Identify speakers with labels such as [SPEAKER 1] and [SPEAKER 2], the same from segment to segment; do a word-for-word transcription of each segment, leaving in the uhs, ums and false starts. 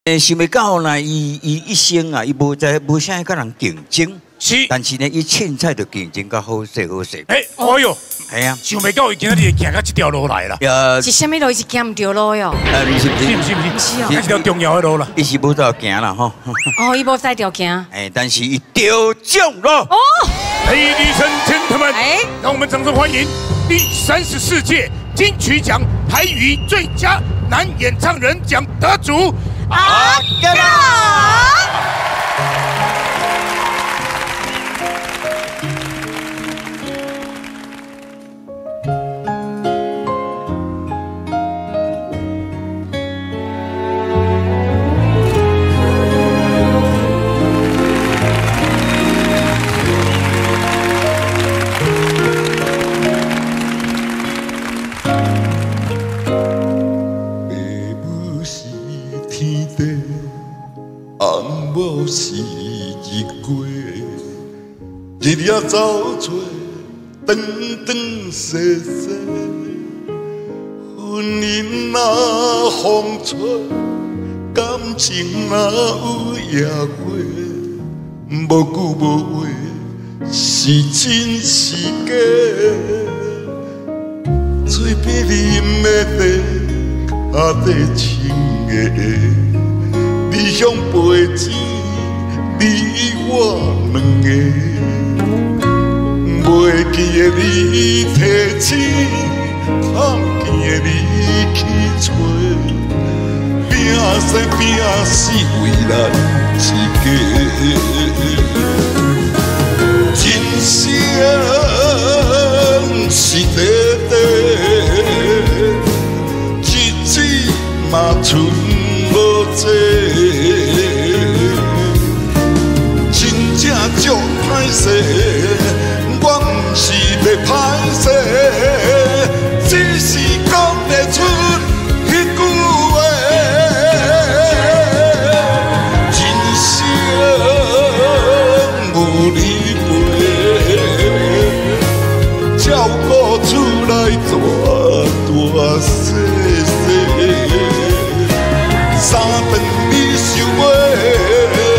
[SPEAKER 1] 诶，想袂到呢，伊伊一生啊，伊无在无啥甲人竞争，
[SPEAKER 2] 是，
[SPEAKER 1] 但是呢，伊凊彩就竞争较好势好势。
[SPEAKER 2] 哎，哎呦，
[SPEAKER 1] 系啊，
[SPEAKER 2] 想袂到伊今仔日行到这条路来啦。
[SPEAKER 1] 呃，
[SPEAKER 3] 是啥物路？是行唔对路哟？
[SPEAKER 1] 呃，你是不是？
[SPEAKER 2] 是不是？不
[SPEAKER 3] 是哦，
[SPEAKER 2] 这条重要的路啦。
[SPEAKER 1] 伊是无在行啦吼。
[SPEAKER 3] 哦，伊无在条行。
[SPEAKER 1] 哎，但是伊得奖了。
[SPEAKER 3] 哦，
[SPEAKER 2] Ladies and gentlemen，
[SPEAKER 3] 哎，
[SPEAKER 2] 让我们掌声欢迎第三十四届金曲奖台语最佳男演唱人奖得主
[SPEAKER 3] 阿哥。
[SPEAKER 4] 是日过，日夜走找，长长细细，婚姻若风吹，感情若有野花，无句无话，是真是假？嘴边啉的茶，脚底穿的鞋，理想陪钱。 你我两个，袂记的你提醒，探见的你去找，拼生拼死为咱一家。人生是短短，日子嘛剩无多。 正足歹势，我毋是要歹势，只是讲得出迄句话。人生有你陪，照顾厝内大大细细，三顿你想买。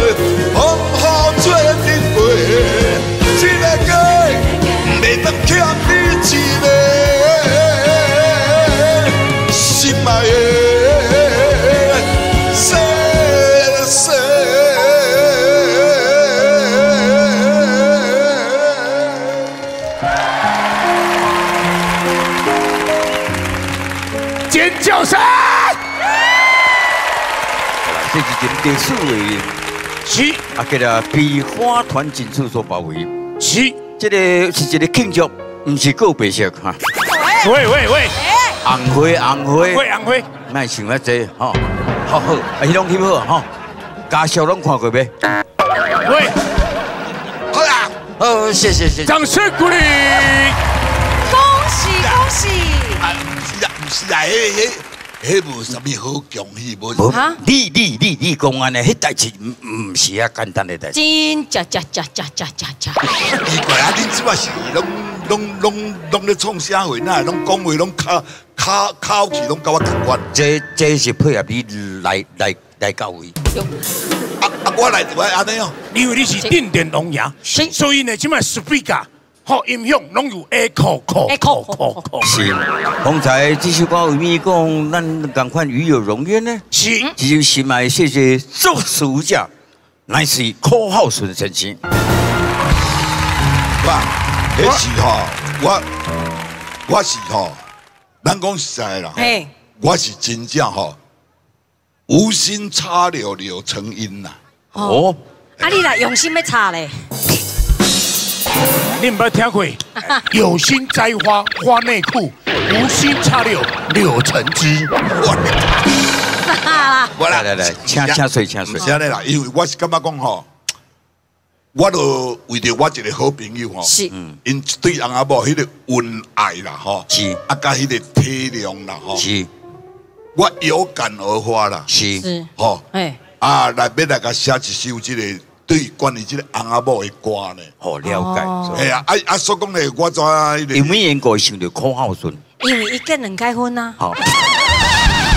[SPEAKER 4] 欠你一个心爱的细细。
[SPEAKER 2] 尖叫声！
[SPEAKER 1] 这是一个历史的，
[SPEAKER 2] 是
[SPEAKER 1] 啊，叫做被花团锦簇所包围。
[SPEAKER 2] 是。
[SPEAKER 1] 这个是一个庆祝，不是告别式哈。
[SPEAKER 2] 喂喂喂！
[SPEAKER 1] 红花红花，
[SPEAKER 2] 喂红花，
[SPEAKER 1] 莫想遐济吼，好好，啊，迄种翕好吼，家属拢看过没？
[SPEAKER 2] 喂，
[SPEAKER 1] 好啦，好，谢谢谢谢。
[SPEAKER 2] 掌声鼓励！
[SPEAKER 3] 恭喜恭喜！
[SPEAKER 4] 啊，不是啊，不是啊，迄迄迄无啥物好恭喜，无。
[SPEAKER 1] 无，你你你你讲安尼，迄代志唔唔是遐简单的代志。
[SPEAKER 3] 真假假假假假假假。
[SPEAKER 4] 奇怪啊！恁即摆是拢拢拢拢咧创啥话？哪拢讲话拢口口口气拢甲我同款。
[SPEAKER 1] 这这是配合你来来来到位。
[SPEAKER 4] 啊啊！我来我安尼哦，
[SPEAKER 2] 因为你是定点龙牙，所以呢，即摆 speaker 好音响拢有 echo echo echo echo。
[SPEAKER 1] 是，方才这首歌为咪讲，咱赶快与有荣焉呢？
[SPEAKER 2] 是，
[SPEAKER 1] 这首心爱谢谢作词家，乃是柯浩顺先生。
[SPEAKER 4] 爸，迄是吼，我我是吼，咱讲实在啦，
[SPEAKER 3] 嘿，
[SPEAKER 4] 我是真正吼，无心插柳柳成荫呐。
[SPEAKER 1] 哦，
[SPEAKER 3] 啊，你啦用心要插咧？
[SPEAKER 2] 你唔捌听过？有心栽花花内裤，无心插柳柳成枝。
[SPEAKER 4] 我
[SPEAKER 1] 来来来，请请水请水。
[SPEAKER 4] 是安尼啦，因为我是感觉讲吼。 我就为着我一个好朋友吼，
[SPEAKER 3] 是，
[SPEAKER 4] 因对翁仔某迄个恩爱啦吼，
[SPEAKER 1] 是，
[SPEAKER 4] 啊甲迄个体谅啦吼，
[SPEAKER 1] 是，
[SPEAKER 4] 我有感而发啦，
[SPEAKER 1] 是，
[SPEAKER 3] 是，
[SPEAKER 4] 吼，
[SPEAKER 3] 哎，
[SPEAKER 4] 啊来要来甲写一首即个对关于即个翁仔某的歌呢，
[SPEAKER 1] 好了解。
[SPEAKER 4] 哎呀，啊啊，所讲咧，我怎迄个？
[SPEAKER 1] 有咩人个想到柯浩顺？
[SPEAKER 3] 因为伊结两解婚啊。
[SPEAKER 1] 好。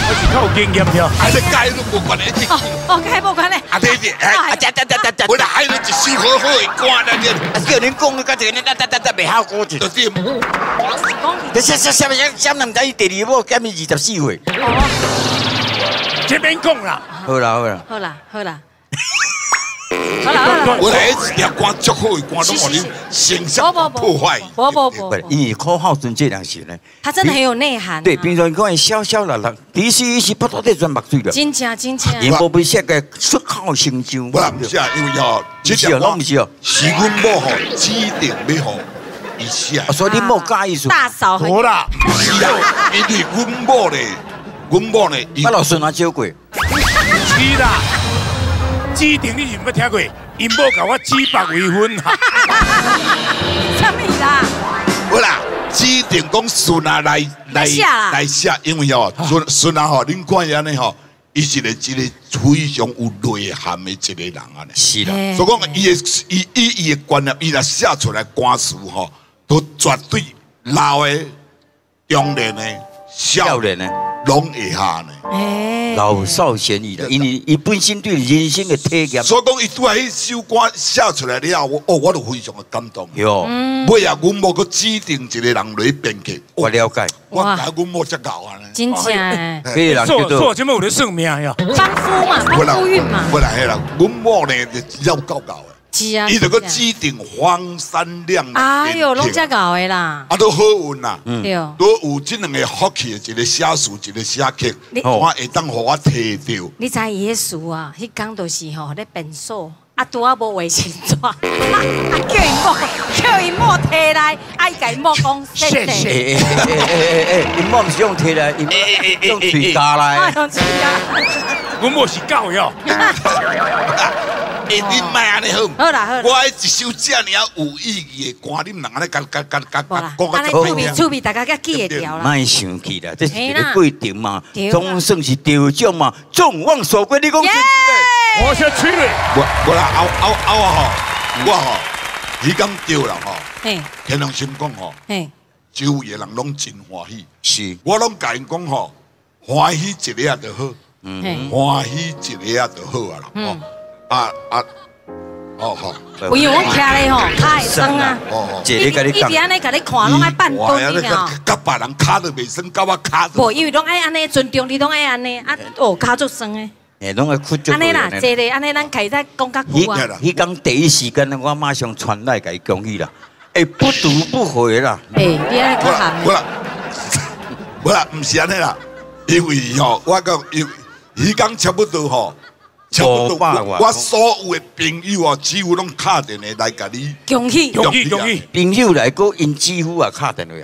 [SPEAKER 2] 我是较有经验的。
[SPEAKER 4] 啊，你改都无关系。
[SPEAKER 3] 哦哦，该无关嘞。
[SPEAKER 4] 啊，对对，哎，
[SPEAKER 1] 啊，哒哒哒哒哒，
[SPEAKER 4] 我来还有一首好好的歌呢，你。
[SPEAKER 1] 啊，叫恁讲个，甲这个哒哒哒哒袂晓歌
[SPEAKER 4] 就对。
[SPEAKER 1] 你啥啥啥啥啥人知第二某减伊二十四岁？
[SPEAKER 2] 这边讲啦。
[SPEAKER 1] 好啦好啦，
[SPEAKER 3] 好啦好啦。好啦好啦。
[SPEAKER 4] 我来一条歌足好的歌，拢互你形象破坏。
[SPEAKER 3] 不不不
[SPEAKER 1] 不，因为柯浩顺这人是呢，
[SPEAKER 3] 他真的很有内涵。
[SPEAKER 1] 对，平常你看小小六六，其实伊是不倒在转目水的。
[SPEAKER 3] 真正真正。
[SPEAKER 1] 因无被写个出口成章。
[SPEAKER 4] 我唔是啊，因为吼，
[SPEAKER 1] 这条拢唔是哦，
[SPEAKER 4] 是阮某吼指定要吼伊写。
[SPEAKER 1] 所以你莫介意说。
[SPEAKER 3] 大嫂很。
[SPEAKER 2] 无啦，
[SPEAKER 4] 是啊，因为阮某咧，阮某咧，
[SPEAKER 1] 我老孙也招过。
[SPEAKER 2] 是啦。指定你是毋捌听过，因某甲我指白为婚哈。
[SPEAKER 3] 什么啦？
[SPEAKER 4] 好啦，指定讲孙啊来来来写，因为吼孙孙啊吼，恁看安尼吼，伊是个一个非常有内涵的一个人啊。
[SPEAKER 1] 是啦，
[SPEAKER 4] 所以讲伊的伊以伊的观念，伊若写出来歌词吼，都绝对老的、中年的、少
[SPEAKER 1] 年的，
[SPEAKER 4] 拢会下呢。
[SPEAKER 1] 老少咸宜的，因为伊本身对人生的体验。
[SPEAKER 4] 所以讲，伊拄下迄首歌写出来了后，我哦，我就非常的感动。
[SPEAKER 1] 哟，
[SPEAKER 4] 尾啊，阮某个指定一个人来编剧。
[SPEAKER 1] 我了解。
[SPEAKER 4] 我甲阮某才搞啊呢。
[SPEAKER 3] 真正诶。
[SPEAKER 1] 这个人叫做。
[SPEAKER 2] 做这么有咧算命呀？
[SPEAKER 3] 帮夫嘛，帮夫运嘛。
[SPEAKER 4] 不然迄啦，阮某呢就要搞搞的。
[SPEAKER 3] 是啊。
[SPEAKER 4] 伊就个指定黄山亮。
[SPEAKER 3] 哎呦，拢遮搞的啦。
[SPEAKER 4] 啊，都好运啦。
[SPEAKER 3] 对。
[SPEAKER 4] 都有这两个福气的，一个写词，一个写曲，我会当互我摕到。
[SPEAKER 3] 你知伊迄词啊？迄讲就是吼，咧变数，啊，拄啊无卫生纸，啊叫伊某，叫伊某摕来，啊伊甲伊某讲谢谢。
[SPEAKER 1] 诶诶诶诶诶，伊某毋是用摕来，伊用嘴夹来。
[SPEAKER 3] 用嘴夹。
[SPEAKER 2] 阮某是狗哟。
[SPEAKER 4] 哎，你莫安尼好。
[SPEAKER 3] 好啦好啦。
[SPEAKER 4] 我一首遮尔有意义的歌，你毋能安尼甲甲甲甲甲
[SPEAKER 3] 讲啊！安尼趣味趣味，大家甲记会掉啦。
[SPEAKER 1] 莫生气啦，这是一个规定嘛，总算是得奖嘛，众望所归。你讲真
[SPEAKER 2] 对？我先吹咧。
[SPEAKER 4] 我我啦，后后后啊吼，我吼，伊讲对啦吼。
[SPEAKER 3] 嘿。
[SPEAKER 4] 天良心讲吼。
[SPEAKER 3] 嘿。
[SPEAKER 4] 周围的人拢真欢喜。
[SPEAKER 1] 是。
[SPEAKER 4] 我拢甲因讲吼，欢喜一个就好，嗯，欢喜一个就好啊啦。嗯。啊啊，哦好。
[SPEAKER 3] 因为我徛咧吼，脚会酸啊。
[SPEAKER 1] 哦，一个甲你
[SPEAKER 3] 讲。伊伫安尼甲你看，拢爱半蹲你哦。
[SPEAKER 4] 甲别人脚都袂酸，甲我脚。
[SPEAKER 3] 无，因为拢爱安尼尊重你，拢爱安尼啊，哦，脚足酸诶。
[SPEAKER 1] 诶，拢爱哭足。
[SPEAKER 3] 安尼啦，坐咧，安尼咱开始讲较久啊。
[SPEAKER 1] 迄讲第一时间，我马上传来甲伊恭喜啦。诶，不读不回啦。
[SPEAKER 3] 诶，你安尼较含。
[SPEAKER 4] 无啦，无啦，毋是安尼啦，因为吼，我讲因伊讲差不多吼。差不多，我我所有的朋友啊，几乎拢敲电话来甲你
[SPEAKER 3] 恭喜
[SPEAKER 2] 恭喜恭喜，
[SPEAKER 1] 朋友来过，因几乎也敲电话啊。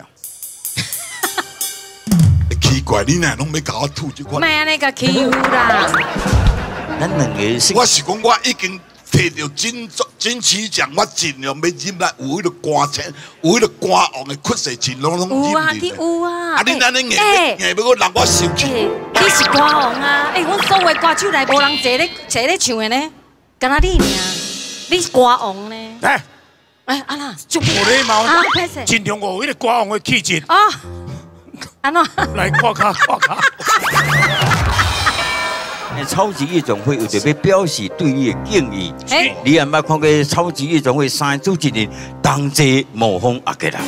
[SPEAKER 4] 奇怪，你哪拢要甲我吐这款？
[SPEAKER 3] 莫安尼甲欺负啦！
[SPEAKER 1] 咱两个是，
[SPEAKER 4] 我是讲我已经摕到金金曲奖，我尽量要入来有迄个歌星，有迄个歌王的曲势，尽量拢入
[SPEAKER 3] 有啊，
[SPEAKER 4] 你
[SPEAKER 3] 有啊。
[SPEAKER 4] 啊，你安尼硬硬要我让我生气？
[SPEAKER 3] 你是歌王啊！哎，阮所有歌手内无人坐咧坐咧唱的呢，敢若你尔，你是歌王呢？
[SPEAKER 2] 来，
[SPEAKER 3] 哎，安那
[SPEAKER 2] 就无礼貌
[SPEAKER 3] 啊！歹势，
[SPEAKER 2] 尽量有迄个歌王的气质。
[SPEAKER 3] 哦，安怎？
[SPEAKER 2] 来看卡看卡。
[SPEAKER 1] 超级夜总会有特别表示对伊的敬意。欸、你也捌看过超级夜总会三主持人同齐模仿阿吉啦。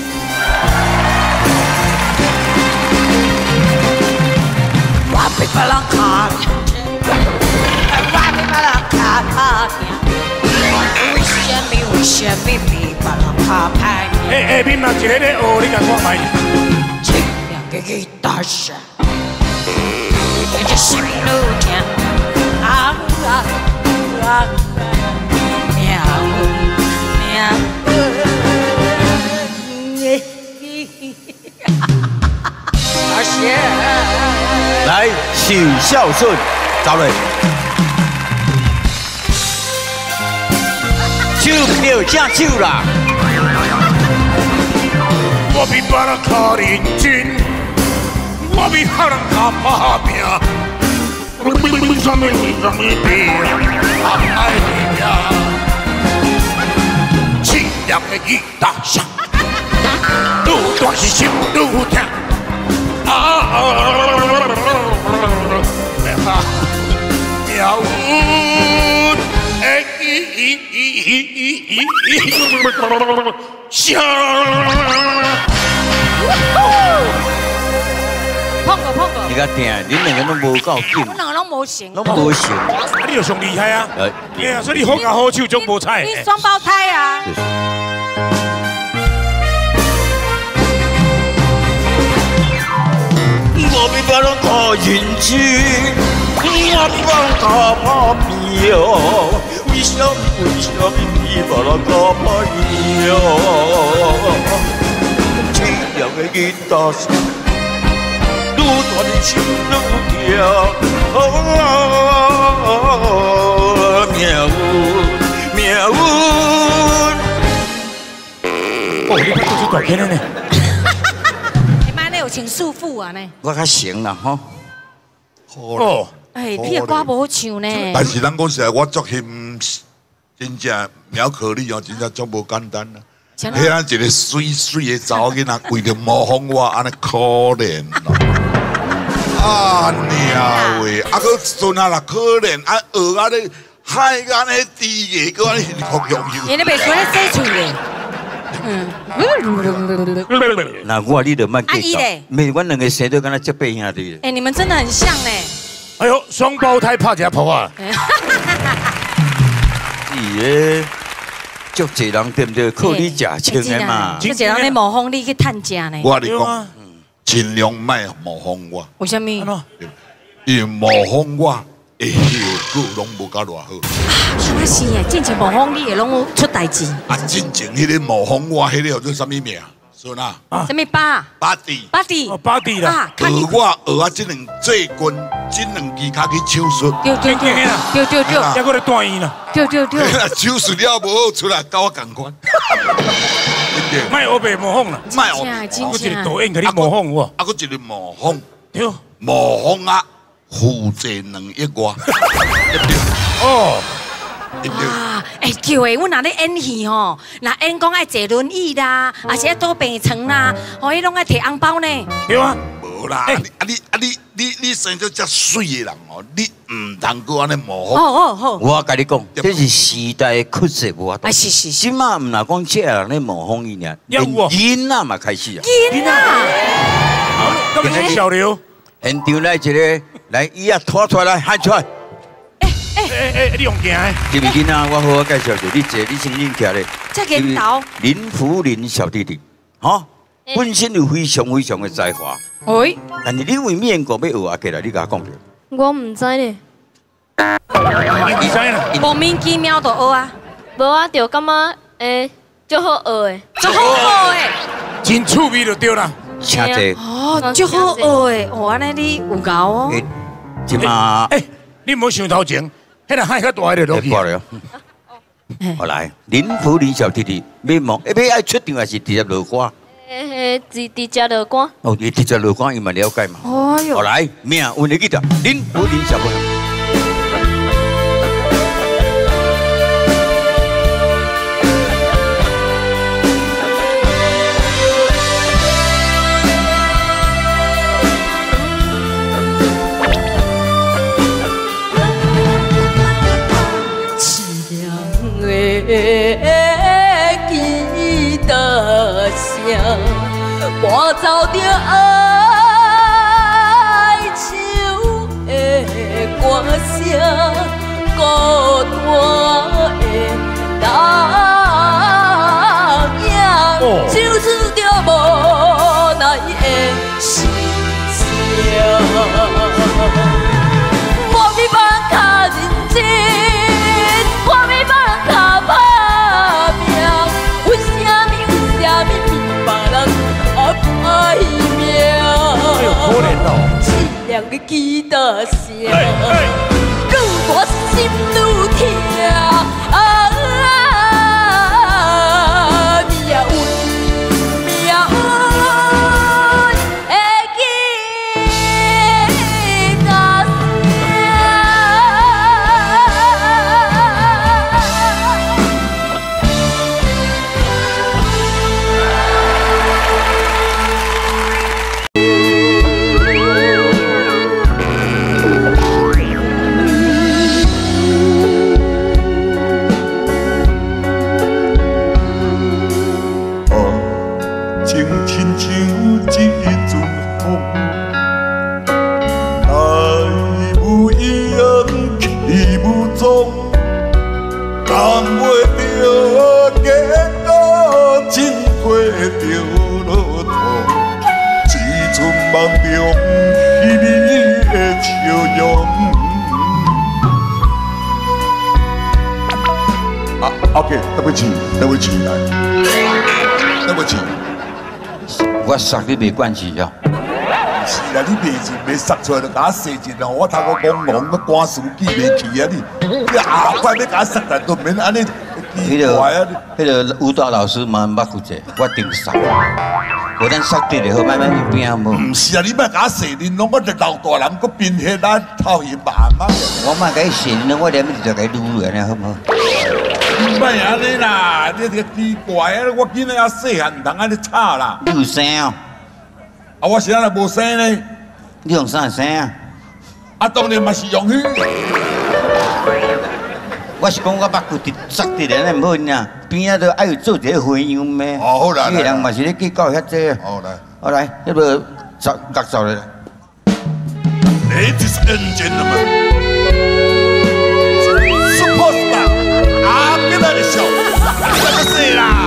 [SPEAKER 3] 我被别人卡，我被别人卡卡为什么为什么被别人卡拍？
[SPEAKER 2] 哎哎，你嘛一个咧学，你甲看卖。
[SPEAKER 3] 清亮的吉他声。我的心路听，啊啊啊！喵喵！阿姐，
[SPEAKER 1] 来，许孝顺，走嘞！手票正手啦！
[SPEAKER 2] 我比别人较认真。我比别人较打拼，为什么为什么拼？我爱你呀！清亮的吉他声，愈大是心愈痛。啊！ 苗运，哎咦咦咦咦咦咦，香。
[SPEAKER 3] 碰过碰过。
[SPEAKER 1] 你甲听，恁两个拢无够劲，
[SPEAKER 3] 我两个拢无成。
[SPEAKER 1] 拢无成。
[SPEAKER 2] 啊，你就上厉害啊！
[SPEAKER 1] 哎，
[SPEAKER 2] 哎呀，所以你好牙好手，总无菜。
[SPEAKER 3] 你双胞胎啊！
[SPEAKER 1] 我比别人较认真，我比别人较打拼哦。为什么为什么比别人较歹命哦？凄凉的吉他声，愈大的心愈痛。哦，命运命运。
[SPEAKER 2] 哦，你看这是大片的呢。
[SPEAKER 3] 有情束缚啊呢！
[SPEAKER 1] 我较成啦吼。
[SPEAKER 2] 哦，
[SPEAKER 3] 哎，你的歌无好唱呢。
[SPEAKER 4] 但是咱讲实在，我作欣真正苗可丽哦，真正足无简单啦。迄啊一个水水的查某囡仔，为着模仿我，安尼可怜咯。啊娘喂，啊个孙啊啦可怜，啊学啊咧海安尼低个，个安尼服用油。
[SPEAKER 3] 你那边说咧洗嘴咧。嗯，
[SPEAKER 1] 那我你就莫计较，没阮两个生都敢若结拜兄弟。
[SPEAKER 3] 哎，你们真的很像呢。
[SPEAKER 2] 哎呦，双胞胎拍一下婆啊！
[SPEAKER 1] 是诶，足济人对不对？靠你食穿的嘛。
[SPEAKER 3] 足济人咧模仿你去趁食呢。
[SPEAKER 4] 我你讲，尽量莫模仿我。
[SPEAKER 3] 为什么？
[SPEAKER 4] 因为模仿我。会效果拢无甲偌好。
[SPEAKER 3] 啊，是诶，真正模仿你会拢出代志。
[SPEAKER 4] 啊，真正迄个模仿我，迄个叫做什么名？孙啊？
[SPEAKER 3] 什么巴？
[SPEAKER 4] 巴蒂。
[SPEAKER 3] 巴蒂。
[SPEAKER 2] 哦，巴蒂啦。
[SPEAKER 4] 学我学啊，这两做棍，这两支脚去手术。
[SPEAKER 3] 对对对，对对对。
[SPEAKER 2] 还搁咧断医呢。
[SPEAKER 3] 对对对。
[SPEAKER 4] 手术了无好出来，甲我共款。
[SPEAKER 2] 卖学白模仿啦，
[SPEAKER 4] 卖学。
[SPEAKER 2] 我一个导演给你模仿我。
[SPEAKER 4] 啊，佫一个模仿。
[SPEAKER 2] 对。
[SPEAKER 4] 模仿啊。负债两亿外，对不对？
[SPEAKER 2] 哦，
[SPEAKER 3] 啊，哎，对诶，阮若咧演戏吼，若演讲爱坐轮椅啦，还是爱倒病床啦，吼，伊拢爱摕红包呢。
[SPEAKER 2] 对啊，
[SPEAKER 4] 无啦，啊你啊你你你生做遮水的人哦，你唔通过安尼模仿。
[SPEAKER 3] 哦哦好。
[SPEAKER 1] 我甲你讲，这是时代的曲折无法。
[SPEAKER 3] 啊是是是。
[SPEAKER 1] 即马唔若讲这人咧模仿伊尔，连囡仔嘛开始啊。
[SPEAKER 3] 囡仔。
[SPEAKER 2] 好，今日是小刘。
[SPEAKER 1] 现场来一个。来，伊啊拖出来，喊出来！
[SPEAKER 2] 哎哎哎哎，你用行诶！
[SPEAKER 1] 这位囡仔，我好好介绍你，你坐，你先认起来。
[SPEAKER 3] 这个头。
[SPEAKER 1] 林福林小弟弟，哈，本身有非常非常的才华。
[SPEAKER 3] 喂。
[SPEAKER 1] 但是你为面国要学啊，起来，你甲我讲着。
[SPEAKER 5] 我唔知呢。
[SPEAKER 2] 你知啦？
[SPEAKER 3] 莫名其妙就学啊。
[SPEAKER 5] 无啊，就感觉诶，足好学诶。
[SPEAKER 3] 足好学诶。
[SPEAKER 2] 真趣味就对啦。
[SPEAKER 1] 请坐。
[SPEAKER 3] 哦，足好学诶，哦，安尼你有教哦。
[SPEAKER 1] 即嘛，
[SPEAKER 2] 哎，你唔好想头前，迄个海较大的落去。
[SPEAKER 1] 好来，林福林小弟弟，要忙，要爱出场还是直接落歌？
[SPEAKER 5] 诶，直直接落歌。
[SPEAKER 1] 哦，你直接落歌，伊嘛了解嘛。
[SPEAKER 3] 哎呦。
[SPEAKER 1] 好来，命运的记得，林福林小朋友。
[SPEAKER 5] 吉他声，伴奏着哀愁的歌声，孤单的人影，唱出着无奈的心声。我比别人较认真。我比别人较打拼，为什么为什么比别人较歹命？
[SPEAKER 2] 哎呦，可怜哦！
[SPEAKER 5] 凄凉的吉他声，愈大心愈痛。啊，命运，命运的吉他声。
[SPEAKER 4] 踪，扛袂着结果，真过着落土。只剩梦中彼美的笑容。啊 ，OK， 对不起，对不起，来，对不起。
[SPEAKER 6] 我杀你没关系呀。
[SPEAKER 4] 是啦，你袂是袂杀出来，就甲我射一哦，我头个懵懵，个赶书记袂去啊你，你啊快要甲我杀，但都免安尼奇怪啊！
[SPEAKER 6] 迄个舞蹈老师嘛捌过者，我定杀。无咱杀对就好，慢慢去变无。
[SPEAKER 4] 唔是啊，你莫甲我射恁，拢我一老大人，搁变迄咱头型慢慢。
[SPEAKER 6] 我莫甲伊射恁，我连就甲伊撸安尼好唔好？
[SPEAKER 4] 唔莫安尼啦，你这奇怪啊！我今日也细汉，唔通安尼吵啦。
[SPEAKER 6] 你有声哦？
[SPEAKER 4] 啊，我是安尼无生呢？
[SPEAKER 6] 你用啥声啊？
[SPEAKER 4] 啊，当然嘛是用迄。
[SPEAKER 6] 我是讲我捌过伫杀敌人安尼唔好呢，边仔都爱有做一个花样咩？
[SPEAKER 4] 哦，好啦，
[SPEAKER 6] 这个人嘛是咧计较遐济。
[SPEAKER 4] 好来，
[SPEAKER 6] 好来，迄个走角走来。
[SPEAKER 4] Ladies and gentlemen, superstar， 啊，跟他的笑，这个谁啦？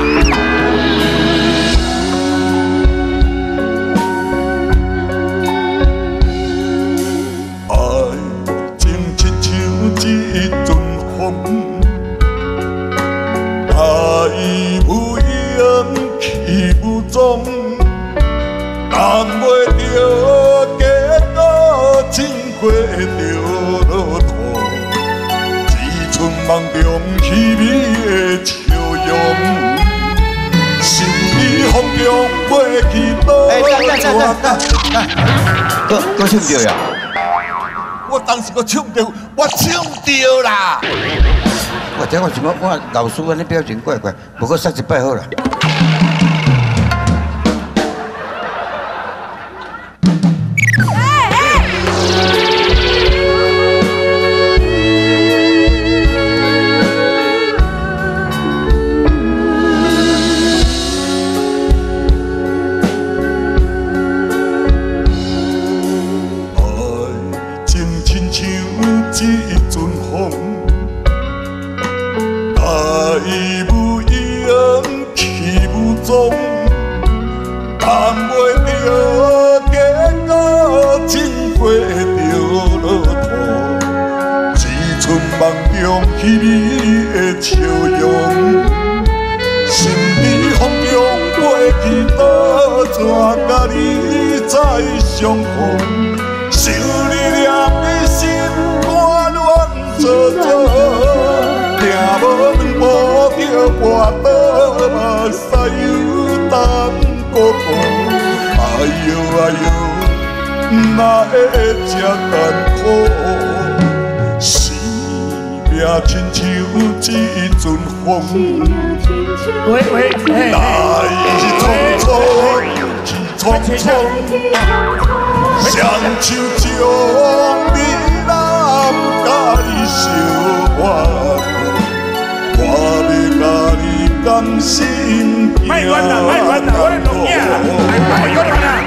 [SPEAKER 4] 一阵风，爱无影去无踪，扛袂着结果，真过着落土。只剩梦中凄美的笑容，心里风中袂去倒。
[SPEAKER 6] 哎，等等等等等，搁搁唱着呀？
[SPEAKER 4] 我当时我唱着，我唱着啦。
[SPEAKER 6] 我听我想讲，我老师安尼表情怪怪，不过杀一摆好啦。相逢，想你念你心肝乱做做，听无两步着跋倒，目屎有淡薄薄。哎呦哎呦，哪会这艰苦？生命亲像一阵风，
[SPEAKER 2] 喂喂，
[SPEAKER 4] 来匆匆去匆匆。 双手将你揽，甲你相伴，我要甲你甘心行。
[SPEAKER 2] 卖乱啦，卖乱啦，我来弄嘢啦，卖乱啦。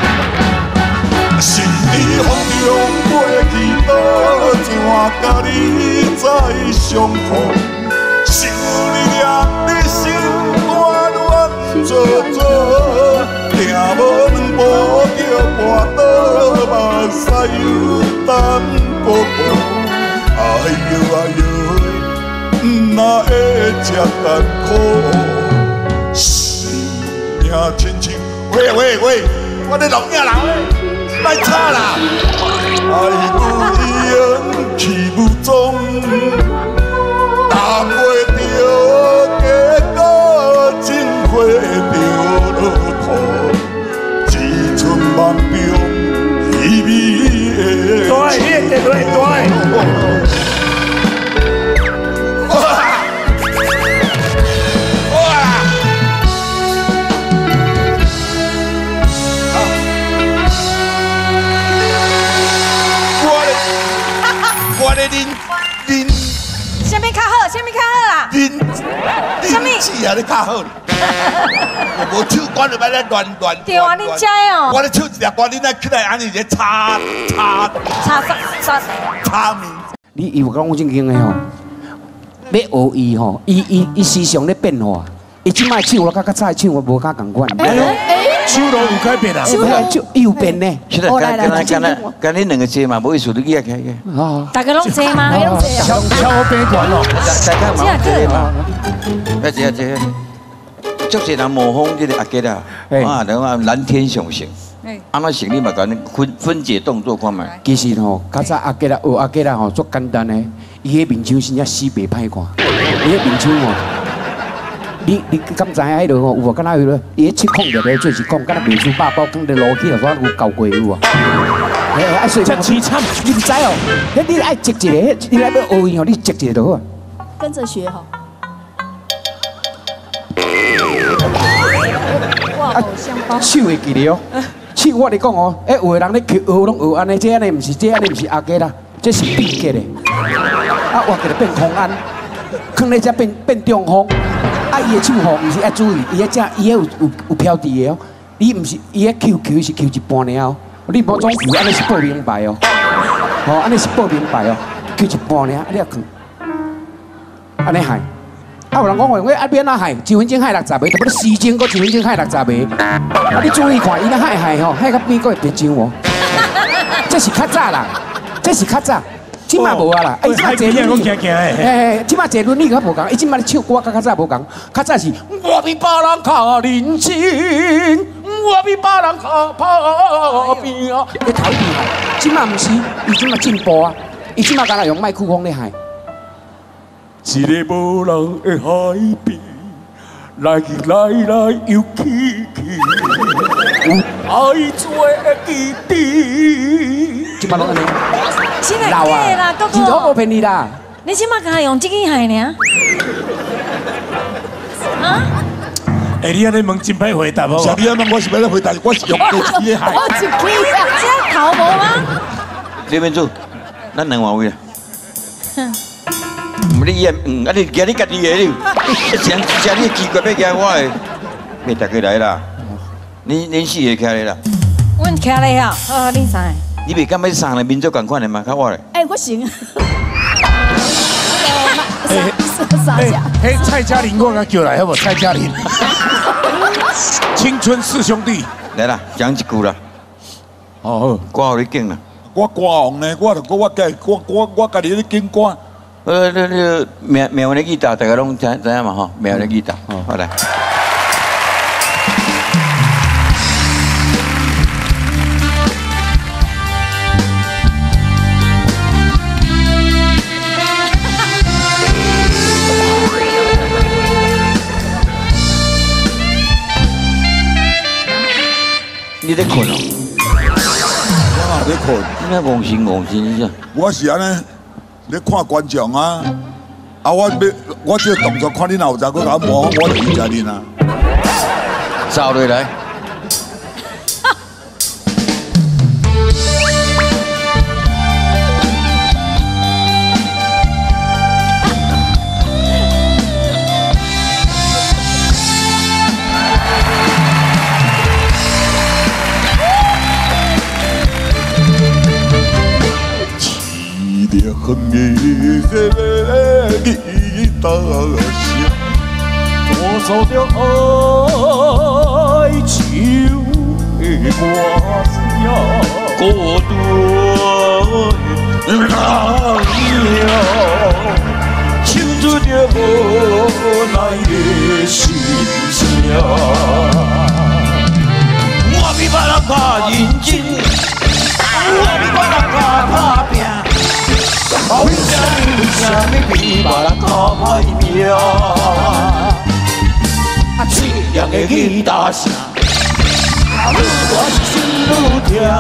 [SPEAKER 4] 心里风中飞去倒，怎甲你再相逢？想你念你心肝乱做做，听无两步着跋倒。 目屎有淡薄薄，哎呦哎呦，哪会这艰苦？生命亲像……喂喂喂，我咧录影啦，别吵啦！爱无影去无踪，担袂着结果，真过着落土，只剩梦中。 对，
[SPEAKER 2] 对对对对。
[SPEAKER 4] 我咧恁恁，
[SPEAKER 3] 啥物较好？啥物较好啦？
[SPEAKER 4] 恁
[SPEAKER 3] 啥物？
[SPEAKER 4] 是啊，你较好。我无唱歌就摆咧乱乱。
[SPEAKER 3] 对啊，恁知哦。
[SPEAKER 4] 我咧唱一条歌，恁来起来安尼咧插插
[SPEAKER 3] 插插插
[SPEAKER 4] 插面。
[SPEAKER 7] 你有讲正经的吼，要学伊吼，伊伊伊时常咧变化。伊即摆唱我甲较早的唱我无甲共款。
[SPEAKER 2] 哎呦，手都有改变啊！
[SPEAKER 7] 就伊有变呢。
[SPEAKER 8] 现在跟跟跟咱跟恁两个坐嘛，无意思，你起来起来。
[SPEAKER 7] 哦。
[SPEAKER 5] 大家拢坐吗？
[SPEAKER 2] 敲敲边管咯。
[SPEAKER 8] 大家嘛坐嘛。来坐坐。足侪人模仿这个阿杰啊，啊，等下蓝天上升。安怎成你嘛甲恁分分解动作看觅。
[SPEAKER 7] 其实吼，较早阿杰啦，学阿杰啦吼，足简单的。伊迄面相真正死白歹看，伊迄面相吼。你你敢知影迄落吼有无？敢若有咧，伊迄七孔入来做是讲，敢若美术霸包讲伫路去啊，煞有交过有啊。哎哎，所以
[SPEAKER 2] 真凄惨，
[SPEAKER 7] 你唔知哦？迄你爱积一个，你来要学伊吼，你积一个就好啊。
[SPEAKER 5] 跟着学哈。哇，偶像包。
[SPEAKER 7] 手会记得哦，手我咧讲哦，哎，有个人咧学拢学安尼，这安尼唔是，这安尼唔是阿杰啦，这是变结的。啊，我给他变空安，放咧只变变中风。啊，伊的手吼，毋是爱注意，伊个只伊个有有有飘伫的哦。你毋是伊个扣扣是扣一半尔哦。你无总付，安尼是报明白哦。吼，安尼是报明白哦，扣一半尔，啊你啊放，安尼害。啊，有人讲话，我啊免啊害，一分钟害六十个，特别时间搁一分钟害六十个。啊，你注意看，伊咧害害吼，害到边个会变上哦。这是较早啦，这是较早。即马无啊啦，哎，即马坐轮椅，哎，即马坐轮椅较无共，伊即马咧唱歌，甲较早无共，较早是我比别人较认真，我比别人较打拼啊，咧头边啊，即马毋是，伊即马进步啊，伊即马敢若用麦克风咧喊。
[SPEAKER 6] 一个无人的海边，来去来来又去去，有爱做的基地。
[SPEAKER 7] 即马拢安尼。
[SPEAKER 5] 现在假啦，哥哥。
[SPEAKER 7] 真无骗你啦。
[SPEAKER 5] 你即马敢用这个海呢？啊？
[SPEAKER 2] 哎，你安尼问真歹回答哦。
[SPEAKER 6] 像你安尼，我是要来回答，我是用过去的海。
[SPEAKER 5] 我一支啊，这头无吗？
[SPEAKER 8] 这边做，咱两换位啦。唔你验，嗯，啊你惊你家己的你，想想你奇怪要惊我的，别大家来啦。恁恁四个徛咧啦。
[SPEAKER 5] 阮徛咧啊，好，恁三个。
[SPEAKER 8] 你袂感觉送来民族共款的吗？较我咧。
[SPEAKER 5] 哎，我行。
[SPEAKER 2] 哎，嘿，蔡嘉玲，我甲叫来，好无？蔡嘉玲，青春四兄弟，
[SPEAKER 8] 来啦，讲一句啦。
[SPEAKER 6] 哦，
[SPEAKER 8] 歌互你敬啦。
[SPEAKER 6] 我歌王呢，我着我家我我我家己咧敬歌。
[SPEAKER 8] 呃，那那苗苗的吉他，大家拢知知影嘛吼？苗的吉他，好来。你在困哦？
[SPEAKER 6] 我哪在困？
[SPEAKER 8] 你那戇神戇神是啥？
[SPEAKER 6] 我是安尼，咧看观众啊，啊我要我这个动作看你哪有在，我甲模仿，我就会在恁啊。
[SPEAKER 8] 走落来。
[SPEAKER 6] 哼的这个吉他声，我奏着哀愁的歌声，孤单的人呀，唱出着无奈的心声。我比别人较认真，我比别人较打拼。为什么为什么比别人较歹命？啊，凄凉的吉他声，愈我心愈痛。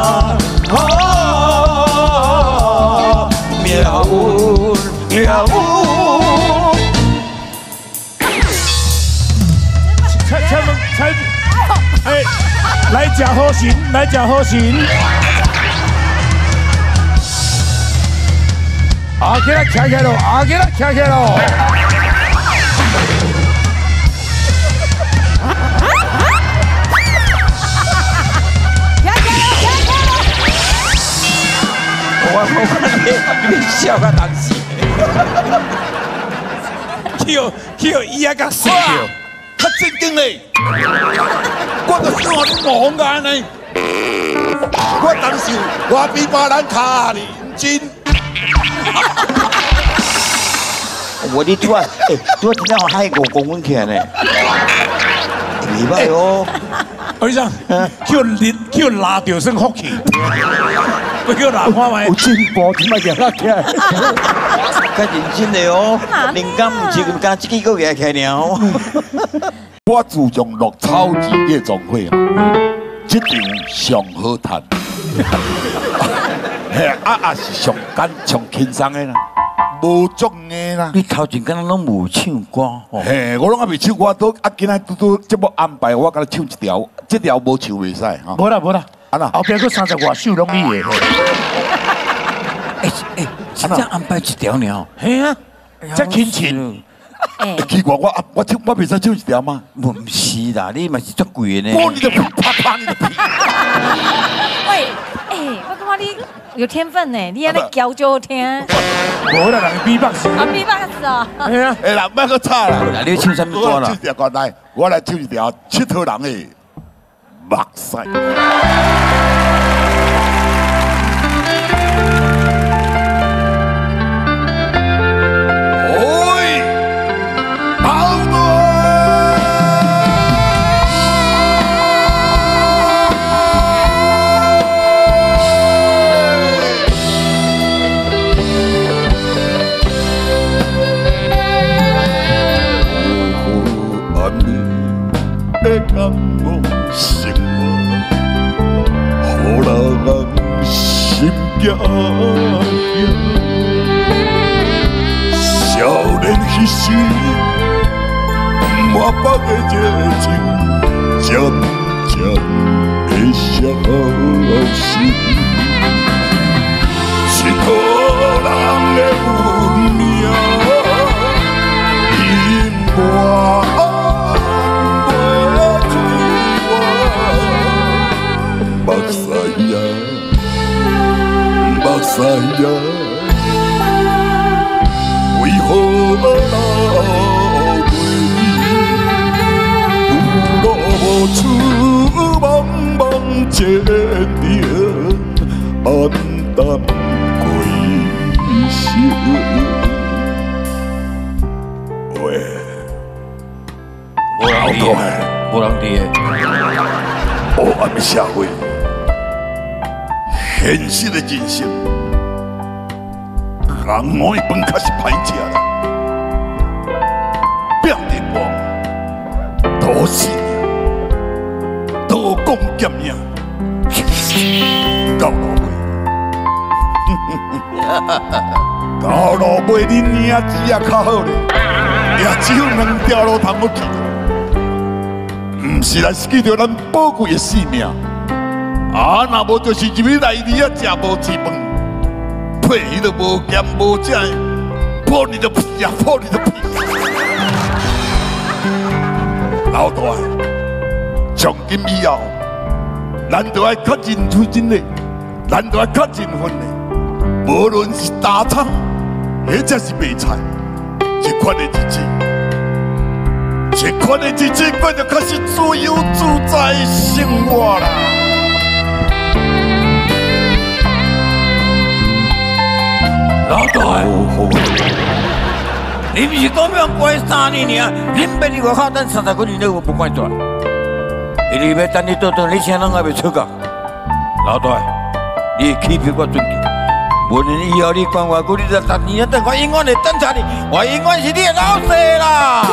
[SPEAKER 6] 啊，命运命运。
[SPEAKER 2] 蔡蔡门蔡，哎，来吃好心，来吃好心。阿吉拉徛起来咯，阿吉拉徛起来咯。哦，
[SPEAKER 8] 我我你笑个东西。
[SPEAKER 2] 叫叫伊啊，甲死掉，
[SPEAKER 4] 较正经嘞。我个笑你忙个安尼，我当时我比别人较认真。
[SPEAKER 8] 我你拄啊，诶，拄啊真正海五公分起来呢，袂歹哦。
[SPEAKER 2] 我讲，叫你叫拉掉算福气，不叫拉看卖。
[SPEAKER 7] 有进步，怎么样啊？起来，
[SPEAKER 8] 较认真的哦，灵感唔是咁干，一个个月起来哦。
[SPEAKER 4] 我自从落草字夜总会啊，这场上好谈，嘿啊啊是上简上轻松的啦，无足的啦。
[SPEAKER 8] 你头前敢若拢无唱歌，
[SPEAKER 4] 嘿，我拢还未唱歌，都啊今仔拄拄节目安排，我甲你唱一条，这条无唱袂使哈。
[SPEAKER 2] 无啦无啦，
[SPEAKER 4] 啊啦，
[SPEAKER 2] 后边佫三十外首拢你的。
[SPEAKER 8] 哎哎，真正安排一条呢？
[SPEAKER 2] 嘿啊，这亲情。
[SPEAKER 4] 奇怪，我我唱我袂使唱一条吗？
[SPEAKER 8] 唔是啦，你嘛是足贵的呢。
[SPEAKER 4] 玻璃的屁，啪啪你的屁。
[SPEAKER 9] 喂，哎，我感觉你有天分呢，你安尼教就好听。
[SPEAKER 2] 无啦，人比巴士。
[SPEAKER 9] 啊，比巴士哦。
[SPEAKER 2] 嘿啊，
[SPEAKER 4] 哎啦，莫搁吵啦。
[SPEAKER 8] 那你唱什么歌啦？
[SPEAKER 4] 唱一条歌来，我来唱一条佚佗人的目屎。会感我生活，予人心惊惊。少年迄时，满腹的热情，渐渐会消失。一个人的运命，因我。目屎呀，目屎呀，为何留袂你？有路无出，茫茫前程，黯淡归心。喂，
[SPEAKER 8] 无人理的，无人理的。
[SPEAKER 4] 黑暗的社会。现实的人生，人我的饭确实歹食啦，拼得我，多死命，多讲剑命，到路尾，到路尾你领子也较好咧，也只有两条路通要去，毋是来失去着咱宝贵的性命。啊，若无就是入去内里啊，食无吃饭，配伊都无咸无正，破你的屁啊，破你的屁！老大，从今以后，咱就要较认真真嘞，咱就要较认份嘞。无论是大餐，或者是卖菜，这款的日子，这款的日子，我就开始自由自在生活啦。
[SPEAKER 8] 老大，你不是讲要关三年尔？恁别伫外口等三十几年，你有无关住？伊哩要等你倒转，你啥人还袂出国？老大，你欺骗我尊敬，无论以后你关外久，你就十年等我永远会等着你，我永远是你的老师啦。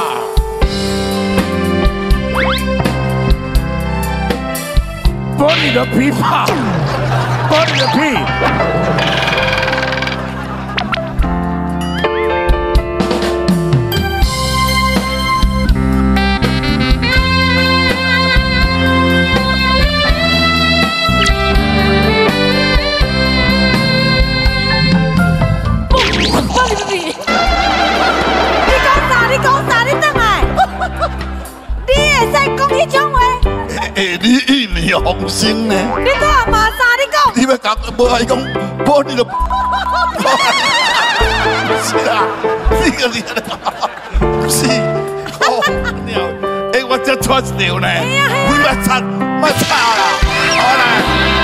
[SPEAKER 2] 把你的屁啪，把你的屁。
[SPEAKER 4] 你一面红心呢？
[SPEAKER 9] 你都阿骂啥？你讲
[SPEAKER 2] 你要讲无爱讲，无你就，是啊，你个你不是，哦，鸟，哎，我这穿一条呢，你莫擦，莫擦啦，好啦。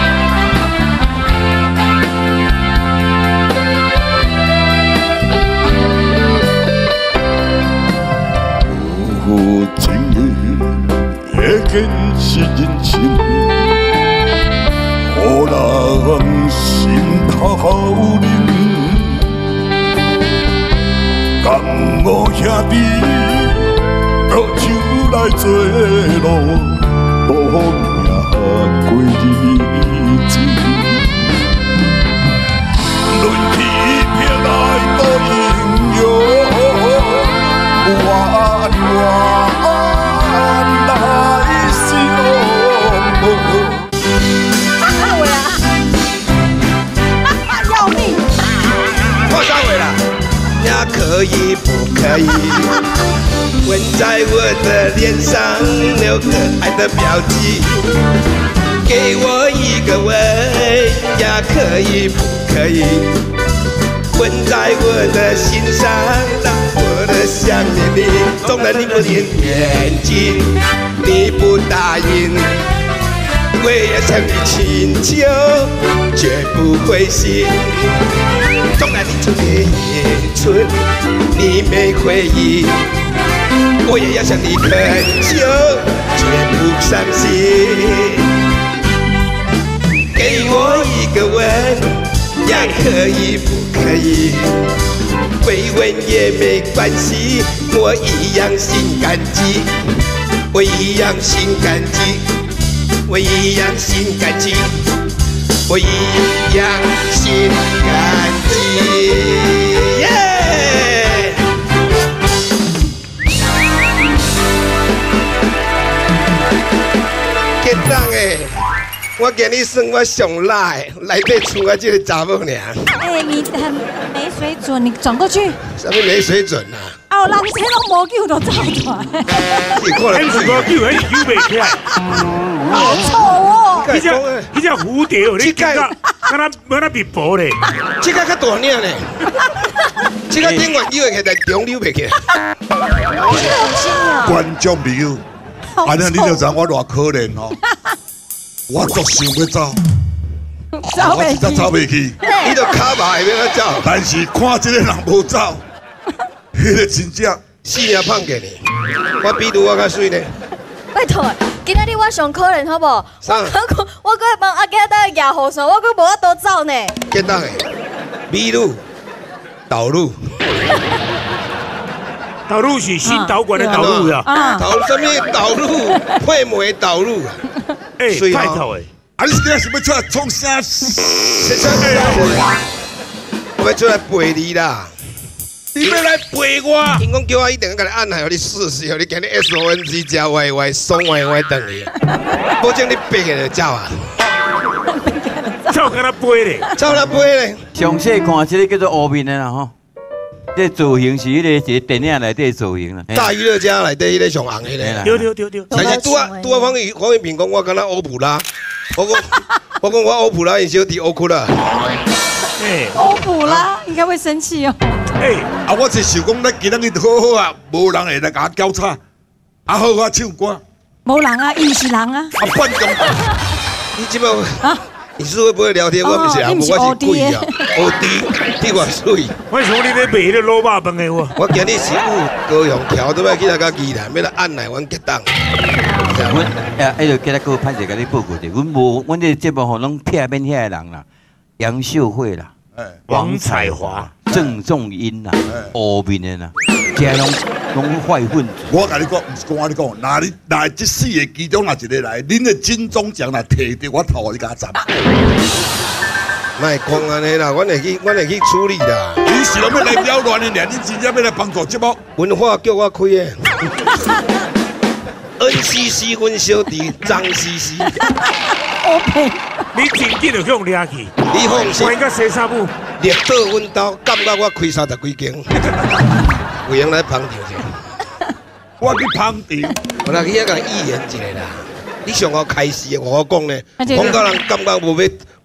[SPEAKER 4] 有情的会见是人生，予人心头好人。甘我兄弟倒手来做路，路命过日子。论起偏来多英勇。 弯弯来相逢。
[SPEAKER 9] 阿伟啊，要命！
[SPEAKER 10] 我三伟啦，呀可以不可以？吻在我的脸上留可爱的标记，给我一个吻，呀可以不可以？吻在我的心上，让我的想念你。纵然你不念眼睛，你不答应，我也向你请求，绝不灰心。纵然你出夜夜春，你没回应，我也要向你恳求，绝不伤心。给我一个吻。 呀，可以不可以？未吻也没关系，我一样心感激，我一样心感激，我一样心感激，我一样心感激。耶！结账诶！ 我今日算我上辣的，内底厝我这个查某尔。
[SPEAKER 9] 哎，你很没水准，你转过去。
[SPEAKER 10] 什么没水准啊？
[SPEAKER 9] 哦，人车拢无救都走出来。
[SPEAKER 10] 你看来
[SPEAKER 2] 是无救，还是救袂起来？
[SPEAKER 9] 好丑哦！
[SPEAKER 2] 你只你只蝴蝶哦，你感觉敢若敢若变薄咧？
[SPEAKER 10] 这个较大领呢？这个顶完扭起来，中扭袂起来。
[SPEAKER 9] 好轻啊！
[SPEAKER 4] 观众朋友，安尼你就知我偌可怜哦。 我足想要走，我实在走袂去。
[SPEAKER 10] 你都卡麻会要走，
[SPEAKER 4] 但是看这个人无走，迄个真正
[SPEAKER 10] 死命胖给你。我比如我较水呢。
[SPEAKER 5] 拜托，今仔日我上可怜好不好？
[SPEAKER 10] 啥？
[SPEAKER 5] 我我搁帮阿家等牙护伞，我搁无法度走呢。
[SPEAKER 10] 简单诶，米路、导路。
[SPEAKER 2] 导路是新导管的导路呀。
[SPEAKER 10] 导什么导路？配媒导路啊。
[SPEAKER 2] 哎，太头诶！
[SPEAKER 4] 啊，你今仔是要出来创啥？
[SPEAKER 10] 谁出来？我要出来陪你啦！
[SPEAKER 2] 你要来陪我？
[SPEAKER 10] 因讲叫我一定要甲你按下，互你试试，互你今日 S O N G 加 Y Y 爽歪歪等你，保证你背起来走啊！
[SPEAKER 2] 走跟他背咧，
[SPEAKER 10] 走他背咧。
[SPEAKER 8] 详细看这个叫做乌面的啦吼，这造型是迄个一个电影内底造型啦。
[SPEAKER 10] 大娱乐家内底迄个上红迄个啦。
[SPEAKER 2] 对对对对。
[SPEAKER 10] 但是拄啊拄啊，方宇黄云平讲我敢若欧普拉，我讲我讲我欧普拉，因小弟欧库拉。
[SPEAKER 2] 哎，
[SPEAKER 9] 欧普拉应该会生气哦。
[SPEAKER 2] 哎，
[SPEAKER 4] 啊，我是想讲，咱今日好好啊，无人会来甲我交叉，啊好好唱歌。
[SPEAKER 9] 无人啊，伊是人啊。
[SPEAKER 4] 啊，半中。
[SPEAKER 10] 你即摆啊？ 你是会不会聊天？我不是啊，我是鬼啊，O D， 你偌水。
[SPEAKER 2] 为什么你咧卖迄个卤肉饭的我？
[SPEAKER 10] 我今日是有高雄桥都要去那个宜兰，要来按来阮结档。
[SPEAKER 8] 阮哎，迄个今日个歹势甲你报告者，阮无，阮这节目吼拢片面遐个人啦，杨秀慧啦，
[SPEAKER 2] 王彩华、
[SPEAKER 8] 郑仲英啦，乌面的啦，这拢拢坏分子。
[SPEAKER 4] 我甲你讲，毋是讲我你讲，那你那这四个其中哪一个来，恁的金钟奖若摕着，我头你甲斩。
[SPEAKER 10] 莫讲安尼啦，阮会去，阮会去处理啦。
[SPEAKER 4] 你是要来扰乱的俩，你真正要来帮助节目。
[SPEAKER 10] 文化叫我开的。N C C 阮小弟张 C C。
[SPEAKER 9] OK。
[SPEAKER 2] 你真紧就向掠去。
[SPEAKER 10] 你放心。
[SPEAKER 2] 我应该洗衫布。
[SPEAKER 10] 掠到阮兜，感觉我开三十几间。有人来捧场者。
[SPEAKER 4] 我去捧场。
[SPEAKER 10] 我来去遐甲预言一下啦。你上好开始，我讲呢，讲到人感觉无要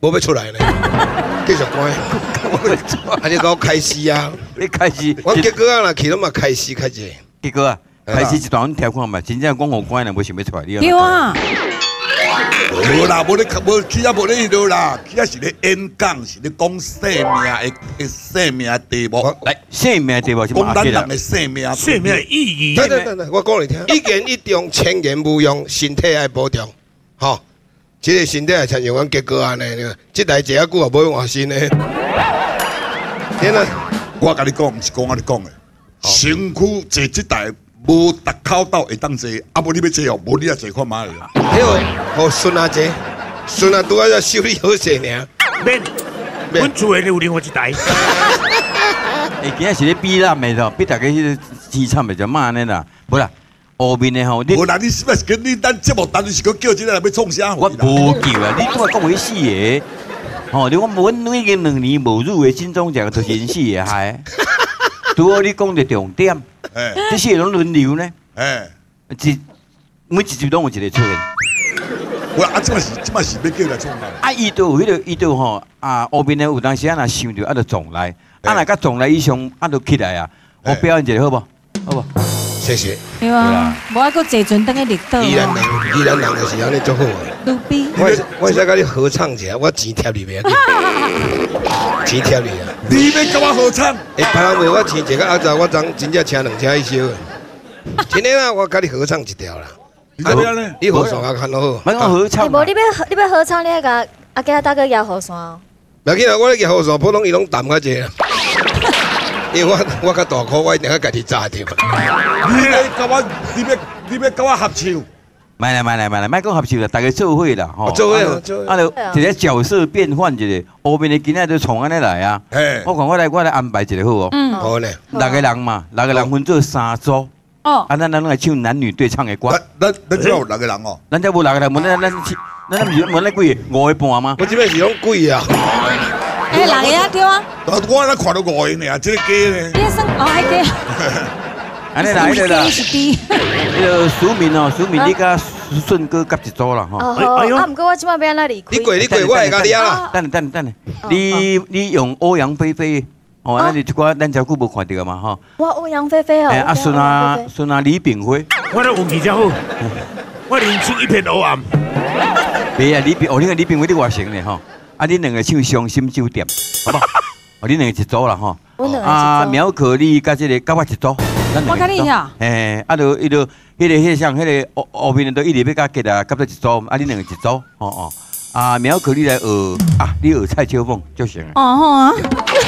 [SPEAKER 10] 无要出来呢，继续关。啊，你搞开始啊？
[SPEAKER 8] 你开始，
[SPEAKER 10] 我结果啊，若去拢嘛开始较济。
[SPEAKER 8] 结果啊，开始一段条看嘛，真正讲互关了，无想要出来，你
[SPEAKER 9] 对啊。
[SPEAKER 6] 无啦，无咧，无去啊，无咧迄落啦，去啊是咧演讲，是咧讲生命的的生命题目。
[SPEAKER 8] 来，生命题目是
[SPEAKER 6] 讲咱人的生命，
[SPEAKER 2] 生命意义。
[SPEAKER 10] 等等等等，我讲你听，一言一中，千言无用，身体爱保重，吼。这个身体也像像阮结果安尼，这代坐啊久也无用换新的。天啊！
[SPEAKER 6] 我甲你讲，毋是讲我你讲的，身躯坐这台无逐口斗会当坐，啊无你要坐哦，无你也坐看卖啦。
[SPEAKER 10] 迄个，互孙啊坐，孙啊拄啊才修理好势尔。
[SPEAKER 2] 免，阮厝的有另外一台。
[SPEAKER 8] 诶，今仔是咧比咱的咯，比大家迄个资产的就慢呢啦，无啦。后面的吼，你
[SPEAKER 6] 无啦，你是不是跟你咱节目单是讲叫这个来要创啥？
[SPEAKER 8] 我无叫啊，你我讲为死的，吼，你讲阮已经两年无入的心中讲就是人死的害。拄好你讲的重点，这些拢轮流呢，哎，一每一集拢有一个出现。
[SPEAKER 6] 我啊，即嘛是即嘛是要叫来创嘛？
[SPEAKER 8] 啊，伊都有迄个伊都吼啊，后面的有当时啊，若想着啊，就撞来，啊，若甲撞来以上啊，就起来啊，我表演一个好不？好不？
[SPEAKER 10] 谢谢。
[SPEAKER 9] 对啊，无爱搁坐船等去绿岛。
[SPEAKER 10] 依然人，依然人就是安尼足好啊。
[SPEAKER 9] 卢比，
[SPEAKER 10] 我我使甲你合唱一下，我钱贴你袂？钱贴你啊！
[SPEAKER 6] 你要甲我合唱？
[SPEAKER 10] 诶，别人为我钱一个阿早，我昨真正请两车去烧。今天啊，我甲你合唱一条啦。
[SPEAKER 6] 你这边呢？
[SPEAKER 10] 你合唱啊，看好。
[SPEAKER 8] 我讲合唱。
[SPEAKER 5] 无你要你要合唱，你要甲阿家大哥摇和弦哦。
[SPEAKER 10] 不要紧啊，我咧摇和弦，普通伊拢淡较济啦。因为我我较大颗，我一定要家己炸掉。
[SPEAKER 6] 你来甲我，你要你要甲我合唱？
[SPEAKER 8] 买来买来买来，莫讲合唱啦，大家做伙啦，吼。
[SPEAKER 10] 做伙啊，做伙。
[SPEAKER 8] 啊，就一个角色变换一个，后面的囡仔就从安尼来啊。嘿。我讲我来我来安排一个好哦。嗯。好嘞。六个人嘛，六个人分做三组。哦。啊，咱咱来唱男女对唱的歌。
[SPEAKER 6] 咱咱只有六个人哦。
[SPEAKER 8] 咱只无六个人，无咱咱咱咱毋是无咱几个五个半吗？
[SPEAKER 10] 我这边是拢几啊？
[SPEAKER 9] 哎，六个啊对啊。
[SPEAKER 6] 我咧看到五个呢，这个假呢。
[SPEAKER 9] 你算哦，还假。
[SPEAKER 8] 安尼来的啦。迄个苏明哦，苏明你甲顺哥夹一组啦吼。
[SPEAKER 5] 哦，啊，毋过我即摆要安怎离开？
[SPEAKER 10] 你过你过，我会甲你啊。
[SPEAKER 8] 等等等等，你你用欧阳菲菲，哦，咱就一寡咱真久无看到嘛吼。
[SPEAKER 5] 我欧阳菲菲哦。
[SPEAKER 8] 哎，啊孙啊孙啊李炳辉。
[SPEAKER 2] 我咧运气真好，我人生一片黑暗。
[SPEAKER 8] 袂啊，李炳哦，你看李炳辉你外省的吼。啊，恁两个唱伤心酒店，好不好？哦，恁两个一组啦吼。啊，苗可丽甲这个甲我一组。
[SPEAKER 9] 我甲你呀。
[SPEAKER 8] 诶，啊，就伊就迄个迄个像迄个后后面都一直要甲吉啊，甲到一组，啊，恁两个一组，哦哦。啊，苗可丽来学啊，你学蔡秋凤就行了。
[SPEAKER 9] 哦好啊。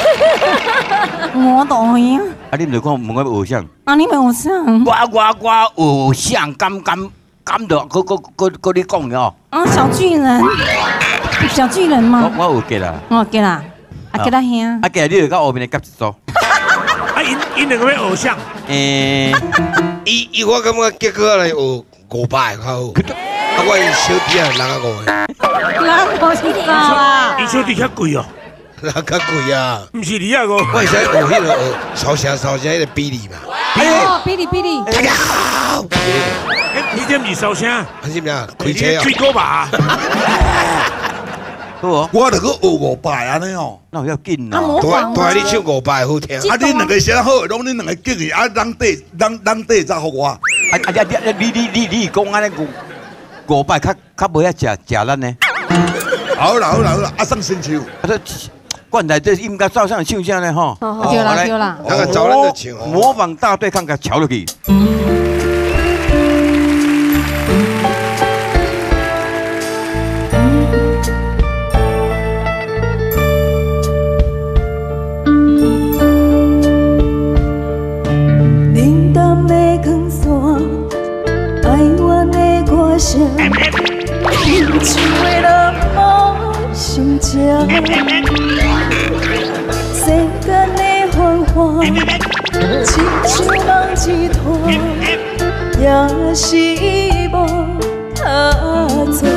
[SPEAKER 9] 我当然。
[SPEAKER 8] 啊，你毋着讲问我偶像。
[SPEAKER 9] 啊，你问偶像。
[SPEAKER 8] 我我我偶像敢敢敢着，搁搁搁搁你讲哦。
[SPEAKER 9] 啊，小巨人。小巨人吗？
[SPEAKER 8] 我我有记啦。
[SPEAKER 9] 我记啦，啊记啦兄。
[SPEAKER 8] 啊记啦，你就到后面的夹一组。
[SPEAKER 2] 啊，因因两个要偶像。
[SPEAKER 8] 诶，
[SPEAKER 10] 伊伊我感觉结果来学五百较好。啊，我小弟啊，人啊五个。
[SPEAKER 9] 人五是高啊。
[SPEAKER 2] 伊小弟较贵哦。
[SPEAKER 10] 人较贵啊。
[SPEAKER 2] 毋是你啊个。
[SPEAKER 10] 我会使学迄个烧声烧声迄个比例嘛。
[SPEAKER 9] 哦，比利比利。
[SPEAKER 10] 大家好。
[SPEAKER 2] 你这毋是烧声？
[SPEAKER 10] 还是咩啊？开车啊？
[SPEAKER 2] 吹鼓吧。
[SPEAKER 8] 好哦，
[SPEAKER 6] 我著去学五百安尼哦，
[SPEAKER 8] 那要紧啊！
[SPEAKER 10] 大大你唱五百好听。
[SPEAKER 6] 啊，恁两个写好，拢恁两个敬伊，啊，人底人人底才互我。啊
[SPEAKER 8] 啊啊！你你你你讲安尼五五百较较无遐食食咱呢？
[SPEAKER 6] 好啦好啦好啦，啊，送新唱。
[SPEAKER 8] 啊，这灌来这应该照上唱啥呢？吼，
[SPEAKER 9] 对啦对啦。
[SPEAKER 10] 那个找咱就唱。
[SPEAKER 8] 模仿大对抗，甲瞧落去。
[SPEAKER 11] 只为了梦想家，世间的繁华，亲像梦一团，也是无他做。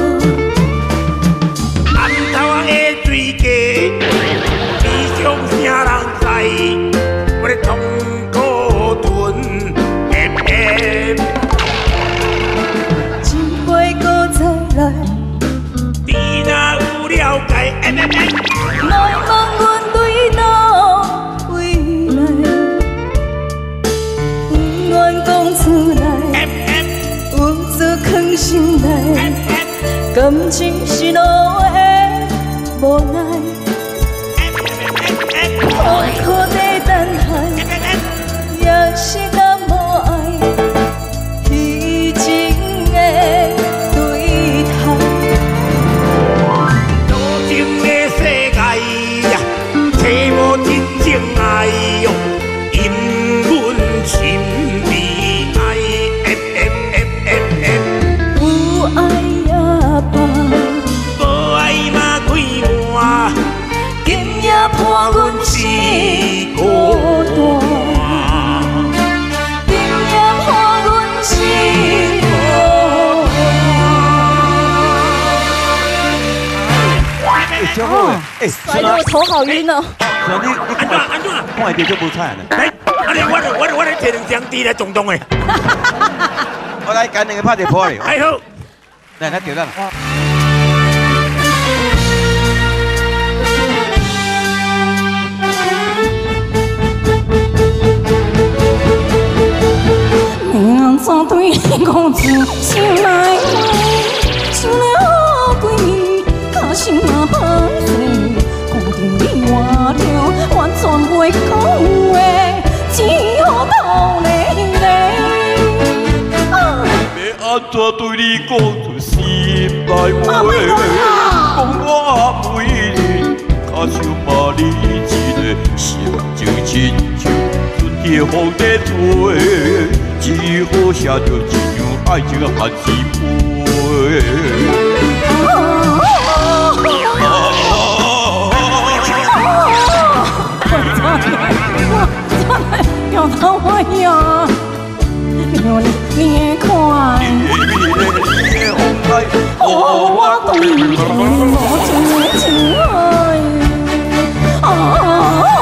[SPEAKER 2] 暗头的水家，悲伤啥人知？我的痛苦吞咽咽。
[SPEAKER 11] 一回搁再来。
[SPEAKER 2] 你若有了解，
[SPEAKER 11] 感情是路的无奈，苦苦地等待，也是敢无爱，虚情的对待。
[SPEAKER 2] 多情的世界呀，找无真正爱哟，因阮心悲哀。
[SPEAKER 11] 有爱也罢，
[SPEAKER 2] 无爱嘛开换，
[SPEAKER 11] 今夜伴阮是孤单，今夜伴阮是孤单。
[SPEAKER 8] 小虎诶，
[SPEAKER 11] 摔得我头好晕哦。
[SPEAKER 8] 是啊，你你看
[SPEAKER 2] 安怎？
[SPEAKER 8] 看会到这无菜呢？
[SPEAKER 2] 哎，安尼我我我来摕两张纸来撞动诶。
[SPEAKER 8] 我来赶两个拍地坡哩。
[SPEAKER 2] 哎好，
[SPEAKER 8] 来，来调咱。
[SPEAKER 11] 明早对你讲出心内话，想了好几年，假心嘛歹势，固定你换了，完全袂讲话，只好偷咧咧。
[SPEAKER 1] 要安怎对你讲出心内话？讲我每日较想把你一个心情亲像春天风在吹，只好写着一样爱情含是悲。
[SPEAKER 11] 要到我呀，有你看，哦，我对你无情的情爱，哦，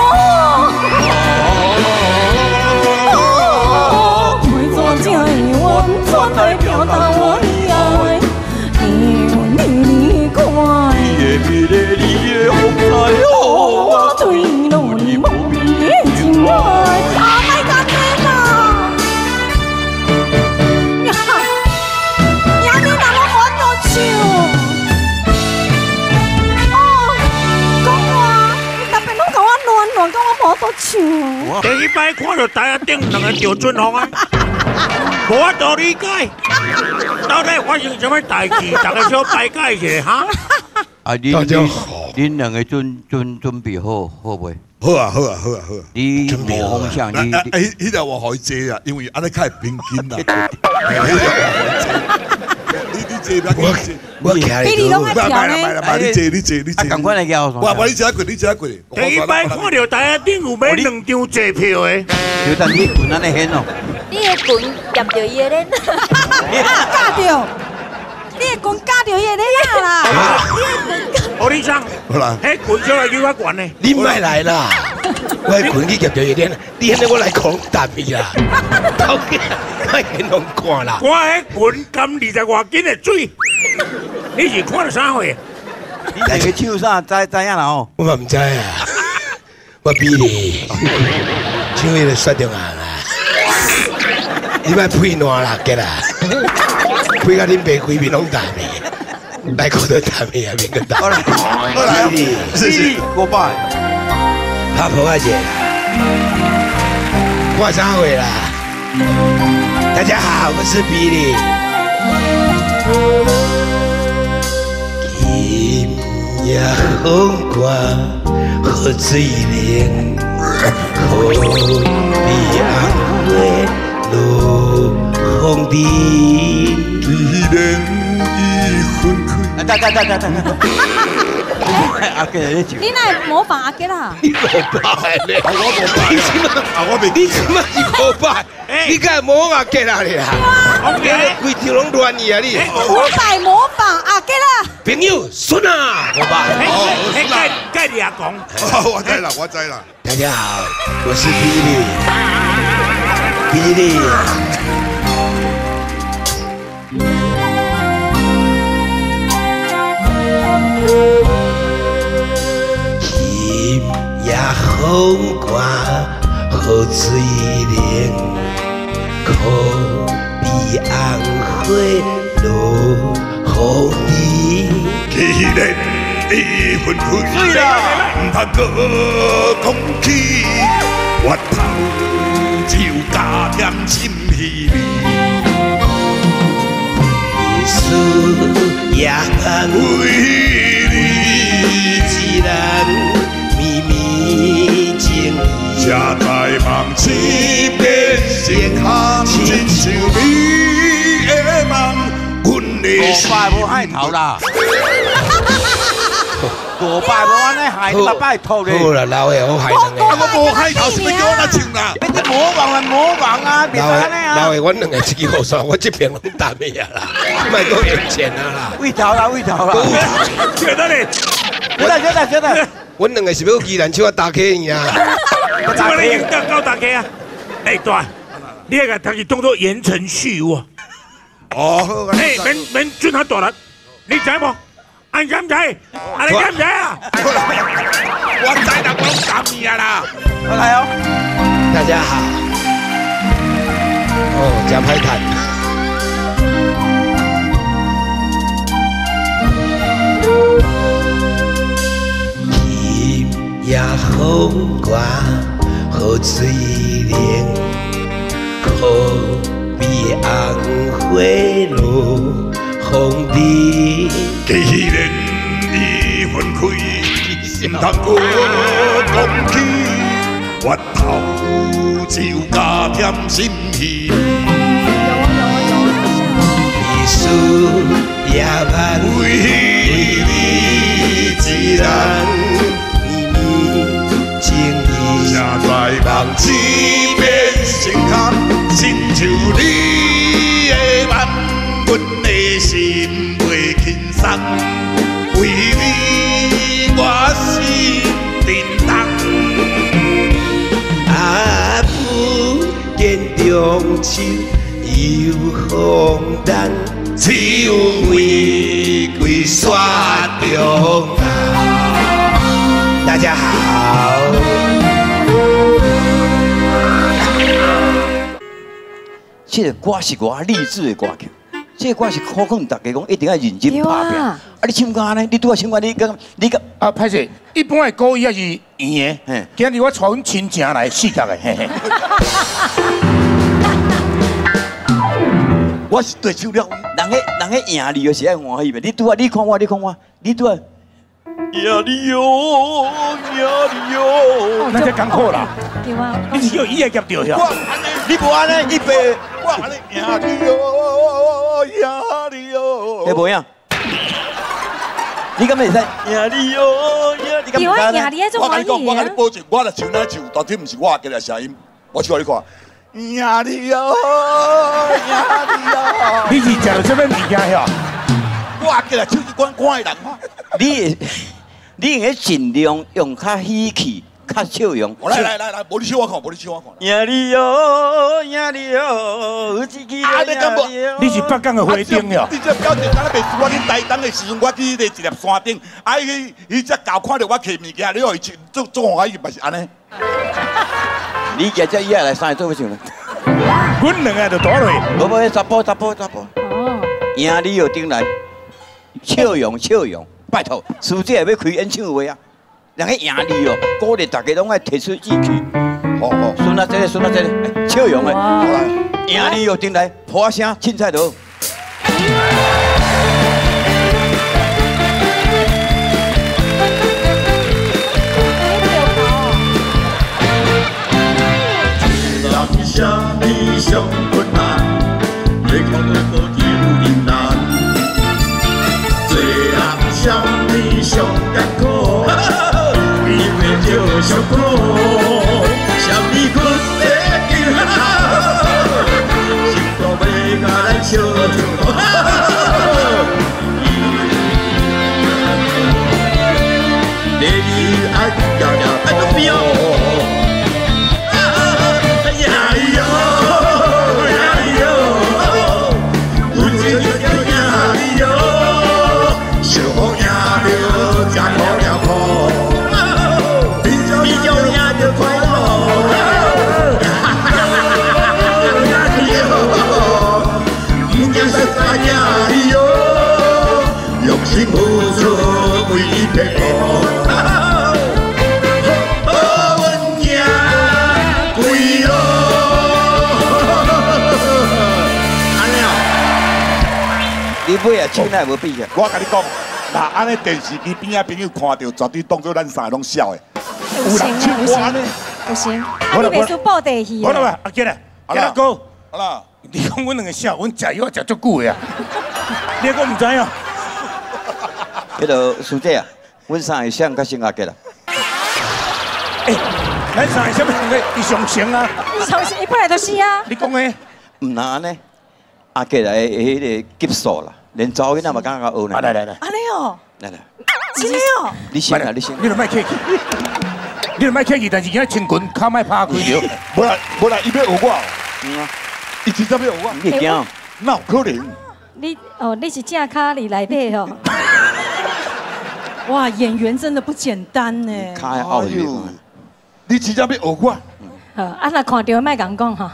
[SPEAKER 11] 每做这会完全来表达我的爱，有你你看，哦，我对你无情的情爱。
[SPEAKER 2] 第一摆看到台下顶两个赵俊宏啊，无法度理解，到底发生什么代志？大家小排解一下哈。
[SPEAKER 8] 啊，你你恁两个准准准备好好未？
[SPEAKER 6] 好啊好啊好啊好啊！
[SPEAKER 8] 你无方向，你
[SPEAKER 6] 哎，迄条我可以坐啊，因为安尼较平均啦。你你坐不要紧，
[SPEAKER 10] 我徛
[SPEAKER 11] 比你拢爱跳呢。
[SPEAKER 6] 来来来，你坐你坐你坐。
[SPEAKER 8] 啊，赶快来叫我。
[SPEAKER 6] 我我你坐一过，你坐一过。
[SPEAKER 2] 第一摆看到台下顶有买两张坐票的，
[SPEAKER 8] 就等你滚安尼显哦。
[SPEAKER 5] 你的棍夹着伊的脸，
[SPEAKER 11] 夹着，你的棍夹着伊的脸啦。
[SPEAKER 2] 我你讲，
[SPEAKER 6] 好啦，
[SPEAKER 2] 迄棍出来有法悬呢。
[SPEAKER 10] 你莫来啦！我的拳去夹着一点，你现在我来狂打伊啦！头家，莫见人看啦！
[SPEAKER 2] 我迄棍甘二十外斤的水，你是看了啥货？
[SPEAKER 8] 你两个手啥知知影啦哦？
[SPEAKER 10] 我嘛唔知啊，我比你唱迄个雪中红啊！你莫配烂啦，给啦！配甲恁爸规面拢打你，来看到打你啊，面个打。好啦，
[SPEAKER 6] 好来，谢谢，
[SPEAKER 8] 过拜。
[SPEAKER 10] 拍婆仔姐啦，看啥货啦？大家好，我是比利。今夜风寒，好水冷，可比红花落风滴。
[SPEAKER 6] 既然已分开，
[SPEAKER 8] 啊，等等等等等。阿吉在唱。
[SPEAKER 11] 你哪会模仿阿吉啦？
[SPEAKER 10] 你无拜咧？
[SPEAKER 6] 我无拜啊，啊我未，
[SPEAKER 10] 你即马是无拜？你敢模仿吉啦你啦？规条拢乱去啊你！
[SPEAKER 11] 我拜模仿阿吉啦。
[SPEAKER 10] 朋友，孙啊，我拜。
[SPEAKER 6] 哦，
[SPEAKER 2] 迄盖盖你阿讲，
[SPEAKER 6] 我知啦，我知啦。
[SPEAKER 10] 大家好，我是比利，比利。今夜风寒，好水冷，可比红花落好你，
[SPEAKER 2] 既然已分开，
[SPEAKER 8] 对啦，
[SPEAKER 2] 唔通搁讲起，我头只有加添心稀微。
[SPEAKER 10] 思夜晚为你一人绵绵情意，
[SPEAKER 2] 才知梦痴变成空，亲像你的梦，阮的心。
[SPEAKER 8] 五百无海头啦，五百无安尼害，你嘛拜托咧。
[SPEAKER 10] 好啦，老的我害两个。
[SPEAKER 2] 我无海头，是要叫我哪唱啦？
[SPEAKER 8] 你这魔王啊魔王啊，别
[SPEAKER 10] 老的
[SPEAKER 8] 安尼啊。
[SPEAKER 10] 老的，阮两个一支好算，我这边拢打咩啊啦？卖讲用钱啊啦。
[SPEAKER 8] 位头啦位头啦。
[SPEAKER 2] 晓得咧，
[SPEAKER 8] 晓得晓得晓得。
[SPEAKER 10] 阮两个是要依然唱打 K 呀。
[SPEAKER 2] 怎么你搞搞大家啊？哎，大，你那个他是当作言承旭有啊？哦，哎，免免准他大人，你知无？你知唔知？啊，你知唔知啊？我知啦，我讲你啊啦。
[SPEAKER 8] 我来哦。
[SPEAKER 10] 大家好。哦，真歹谈。今夜风刮，好水凉，可比红花落风滴。
[SPEAKER 2] 既然已分开，唔通搁讲起，我头只有加添心稀。
[SPEAKER 10] 一思夜晚为你一人绵绵情意，
[SPEAKER 2] 才知梦痴变成空，亲像你的梦，阮的心袂轻松，为你我心叮当。
[SPEAKER 10] 啊，不见中秋又风淡，只有玫瑰雪中啊。大家好。
[SPEAKER 8] 这个歌是我励志的歌曲，这个歌是可劝大家讲一定要认真拍拼。啊，你唱歌呢？你拄啊唱歌，你讲你讲
[SPEAKER 2] 啊，歹势，一般的歌也是圆的，今日我带阮亲情来四角的，嘿嘿。
[SPEAKER 8] 我是对手了，人个人个赢你就是爱欢喜呗。你拄啊，你看我，你看我，你拄啊。
[SPEAKER 1] 赢你哟，赢你哟，
[SPEAKER 2] 那才艰苦啦。
[SPEAKER 9] 对啊，
[SPEAKER 2] 你是叫伊个夹着呀？
[SPEAKER 8] 你无安尼一杯，
[SPEAKER 1] 我安尼赢你哟，赢你哟，
[SPEAKER 8] 你无影？你敢袂使
[SPEAKER 1] 赢你哟，赢你敢
[SPEAKER 9] 对啊，赢你迄种
[SPEAKER 1] 我跟你讲，
[SPEAKER 9] 欢喜啊
[SPEAKER 1] 我跟你。保证，我若唱哪唱，到底毋是我给的声音，我唱你看。赢你哟，赢你哟。
[SPEAKER 2] 你是食到这份物件呀？
[SPEAKER 1] 我给来唱一关关的人嘛。
[SPEAKER 8] 你你应该尽量用较喜气、较笑容。
[SPEAKER 1] 来来来来，无你唱我看，无你唱我看。
[SPEAKER 8] 赢你哟，赢你哟，有一支
[SPEAKER 1] 啊，你敢无？
[SPEAKER 2] 你是北港的花灯呀？
[SPEAKER 1] 你这表情敢若袂输我去台东的时阵，我去迄个一粒山顶，啊，伊伊只狗看到我摕物件，你互伊做做做欢喜，嘛是安尼。
[SPEAKER 8] 你家这以后来三个做乜唱咧？
[SPEAKER 2] 阮两个就倒落。
[SPEAKER 8] 无无，查甫查甫查甫。
[SPEAKER 9] 哦。
[SPEAKER 8] 赢你哟，顶来，笑容笑容。拜托，师姐要开演唱会啊！人家赢你哦，鼓励大家拢爱提出志气。哦哦，孙仔这个，孙仔这个，笑容的，赢你哦，顶来，破声凊彩头。
[SPEAKER 1] 人啥物上困难，要靠要靠有忍耐。做人啥物上艰苦，因为就上苦，啥物困会救幸福要甲咱相助。你爱摇摇摆摆。快
[SPEAKER 8] 你买啊，手内无比啊。
[SPEAKER 6] 我甲你讲，那安尼电视机边仔朋友看到，绝对当做咱三个拢笑的。
[SPEAKER 9] 有行啊，有行，有行。啊，你袂输报地去。
[SPEAKER 2] 好了吧，阿杰啊，杰阿哥，
[SPEAKER 6] 好啦，
[SPEAKER 2] 你讲阮两个笑，阮食药食足久的啊。你个唔知啊？
[SPEAKER 8] 迄个师姐啊，阮三个想较先阿杰啦。
[SPEAKER 2] 哎，咱三个什么两个？伊上成啊？
[SPEAKER 9] 伊上成，伊本来就是啊。
[SPEAKER 2] 你讲诶？
[SPEAKER 8] 唔能安尼，阿杰来迄个级数啦，连查某囡仔嘛敢甲学呢。
[SPEAKER 2] 来来来，
[SPEAKER 9] 安尼哦，
[SPEAKER 8] 来来，
[SPEAKER 9] 真的哦。
[SPEAKER 8] 你先啊，你先。
[SPEAKER 2] 你著莫客气，你著莫客气，但是今仔穿裙脚莫拍开着。
[SPEAKER 6] 无啦无啦，伊要学我，
[SPEAKER 8] 嗯啊，
[SPEAKER 6] 伊真正要学我，
[SPEAKER 8] 你会惊？
[SPEAKER 6] 哪有可能？
[SPEAKER 9] 你哦，你是正卡里内底哦。
[SPEAKER 11] 哇，演员真的不简单呢。
[SPEAKER 8] 卡奥的。
[SPEAKER 6] 你真正要学我？
[SPEAKER 9] 好，啊那看到莫讲讲哈。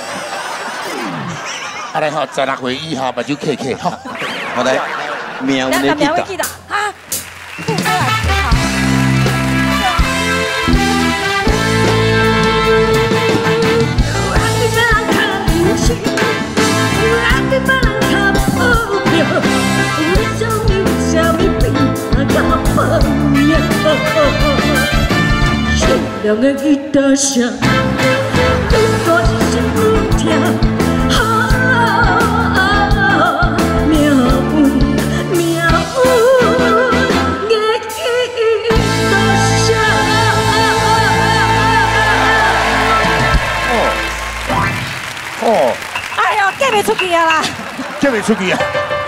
[SPEAKER 2] 啊来吼，十六岁以下目睭客客吼。
[SPEAKER 8] 好来，名
[SPEAKER 9] 那
[SPEAKER 8] 的
[SPEAKER 9] 名会记得啊。不好啦，不好。
[SPEAKER 5] 亮的吉他声，愈大声愈痛。啊，命运，命运，的吉他声。
[SPEAKER 2] 哦，哦，
[SPEAKER 9] 哎呦，嫁袂出去啊啦！
[SPEAKER 2] 嫁袂出去啊！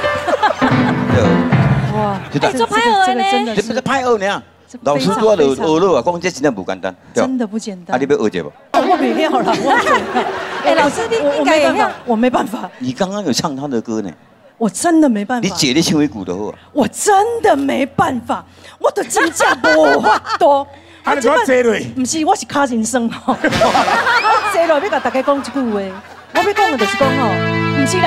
[SPEAKER 9] 哇，你做歹学呢？
[SPEAKER 8] 你不是歹学呢？老师拄啊就学了啊，讲这真的不简单。
[SPEAKER 11] 真的不简单。
[SPEAKER 8] 啊，你要学这不？
[SPEAKER 11] 我没料了，我
[SPEAKER 9] 哎，老师你应该也要，
[SPEAKER 11] 我没办法。
[SPEAKER 8] 你刚刚有唱他的歌呢。
[SPEAKER 11] 我真的没办法。
[SPEAKER 8] 你姐你唱一鼓就好啊。
[SPEAKER 11] 我真的没办法，我的真正无法度。
[SPEAKER 2] 啊，你给我坐落。
[SPEAKER 11] 不是，我是卡人生吼。我坐落要甲大家讲一句话，我要讲的就是讲吼，不是啦，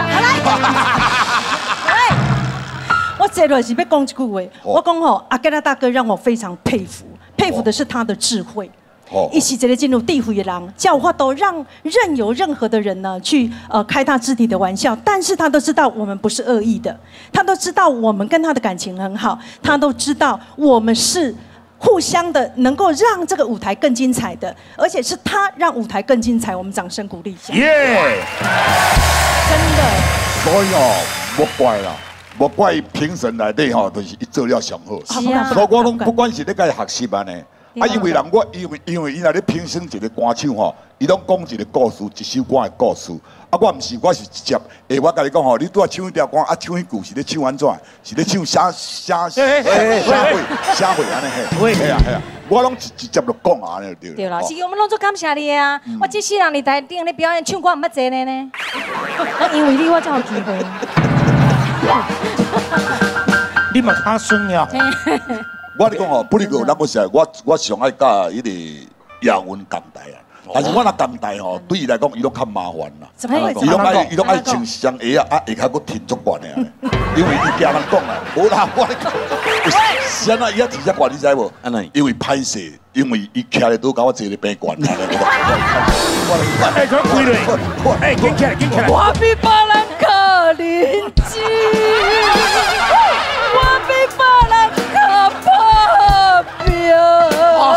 [SPEAKER 11] 来。我坐落是要讲一句话，我讲吼，阿吉拉大哥让我非常佩服，佩服的是他的智慧。一起这个进入地府的人，教化都让任由任何的人呢去呃开他肢体的玩笑，但是他都知道我们不是恶意的，他都知道我们跟他的感情很好，他都知道我们是互相的，能够让这个舞台更精彩的，而且是他让舞台更精彩，我们掌声鼓励一下。
[SPEAKER 2] 耶！
[SPEAKER 11] 真的。
[SPEAKER 6] 所以哦，莫怪啦。莫怪评审内底吼，就是伊做了上好。
[SPEAKER 9] 是啊。
[SPEAKER 6] 所以我拢不管是咧甲伊学习安尼，啊，因为人我因为因为伊若咧评审一个歌手吼，伊拢讲一个故事，一首歌的故事。啊，我毋是，我是直接，诶，我甲你讲吼，你拄啊唱一条歌，啊，唱迄句是咧唱安怎？是咧唱啥啥啥会啥会安尼嘿？嘿啊嘿啊，我拢直直接就讲安尼就对了。
[SPEAKER 9] 对啦，是我们拢做感谢你啊！我这世人伫台顶咧表演唱歌毋捌坐呢呢，因为你我才有机会。
[SPEAKER 2] 你嘛较酸呀！
[SPEAKER 6] 我你讲吼，不离个，咱我是我我上爱甲迄个亚文共台啊。但是我若共台吼，对伊来讲，伊拢较麻烦啦。
[SPEAKER 11] 怎么会？
[SPEAKER 6] 伊拢爱伊拢爱穿双鞋啊，啊下骹佫挺足悬的啊。因为伊惊人讲啦，无啦，我咧讲，先啊，伊啊挺遮悬，你知无？安尼？因为歹势，因为伊徛咧都甲我坐咧边悬。
[SPEAKER 2] 哎，怎么跪咧？哎，紧起来，紧起来！
[SPEAKER 11] 我比别人可怜之，我比别人可破表。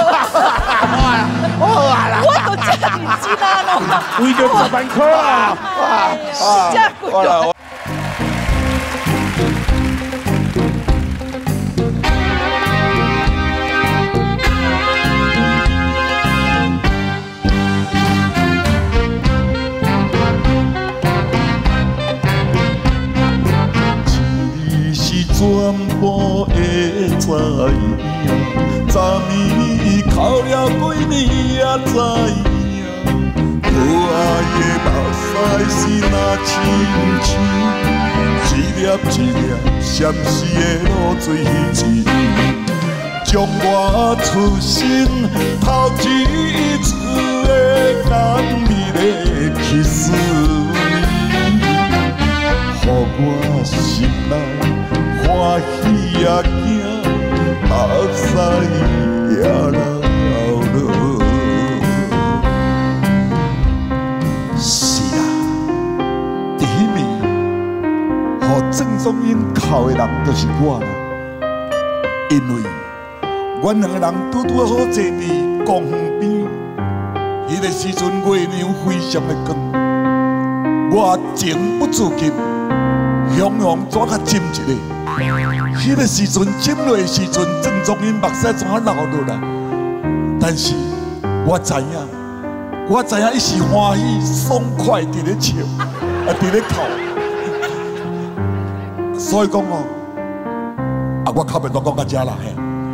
[SPEAKER 11] 我都这个年纪啦咯，
[SPEAKER 2] 为着十万块啊！
[SPEAKER 11] 哇，真贵哦！
[SPEAKER 4] 你是全部会知影，昨暝哭了几年也知影，可爱的目屎是那亲像，一粒一粒闪烁的露水珠，将我出生头一次的难觅的kiss me，予我心内欢喜也惊，目屎也流落。是啊，伫迄暝，予正仲英哭的人就是我啦，因为阮两个人拄拄好坐伫公园边，迄个时阵月亮非常的光，我情不自禁，向向怎较浸一个。迄个时阵浸落的时阵，郑仲英目屎怎啊流落来？但是我知影，我知影伊是欢喜爽快伫咧笑，啊伫咧哭。所以讲哦，啊我靠袂多讲到遮啦嘿。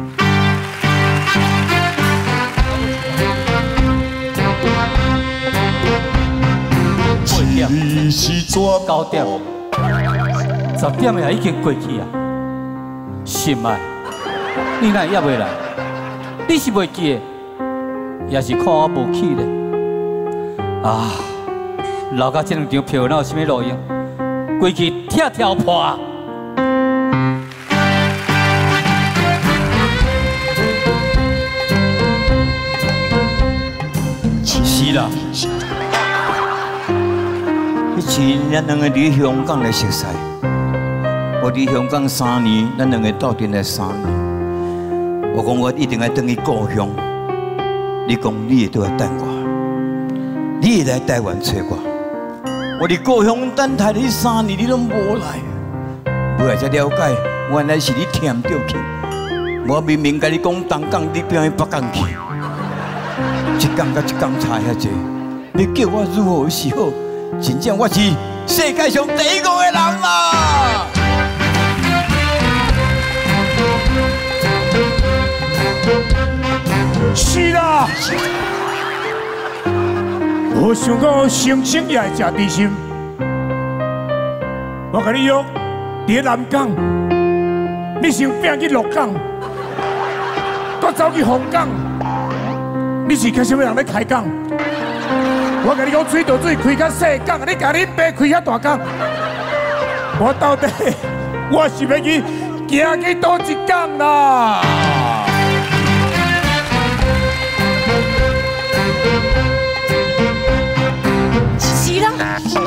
[SPEAKER 4] 一时怎
[SPEAKER 12] 九点，十点也已经过去啊！心爱，你哪也袂来？你是袂记的，也是看我无去咧？啊，留到这两张票哪有啥物路用？过去跳跳破。
[SPEAKER 8] 是啦。以前咱两个伫香港来熟悉，我伫香港三年，咱两个斗阵来三年。我讲我一定要回去故乡，你讲你也都要等我，你也来台湾找我。我伫故乡等待你三年，你拢无来，后来才了解，原来是你添着去。我明明甲你讲东港，你变去北港去，一港甲一港差遐济，你叫我如何是好？真正我是世界上第一个的人啦！
[SPEAKER 2] 是啦，我想讲生生也会食地心。我甲你约伫南港，你想变去鹿港，搁走去凤港，你是开什么人咧开港？我甲你讲，水道水开较细港，你甲恁爸开遐大港，我到底我是要去行去倒一港啦？
[SPEAKER 9] 是啦，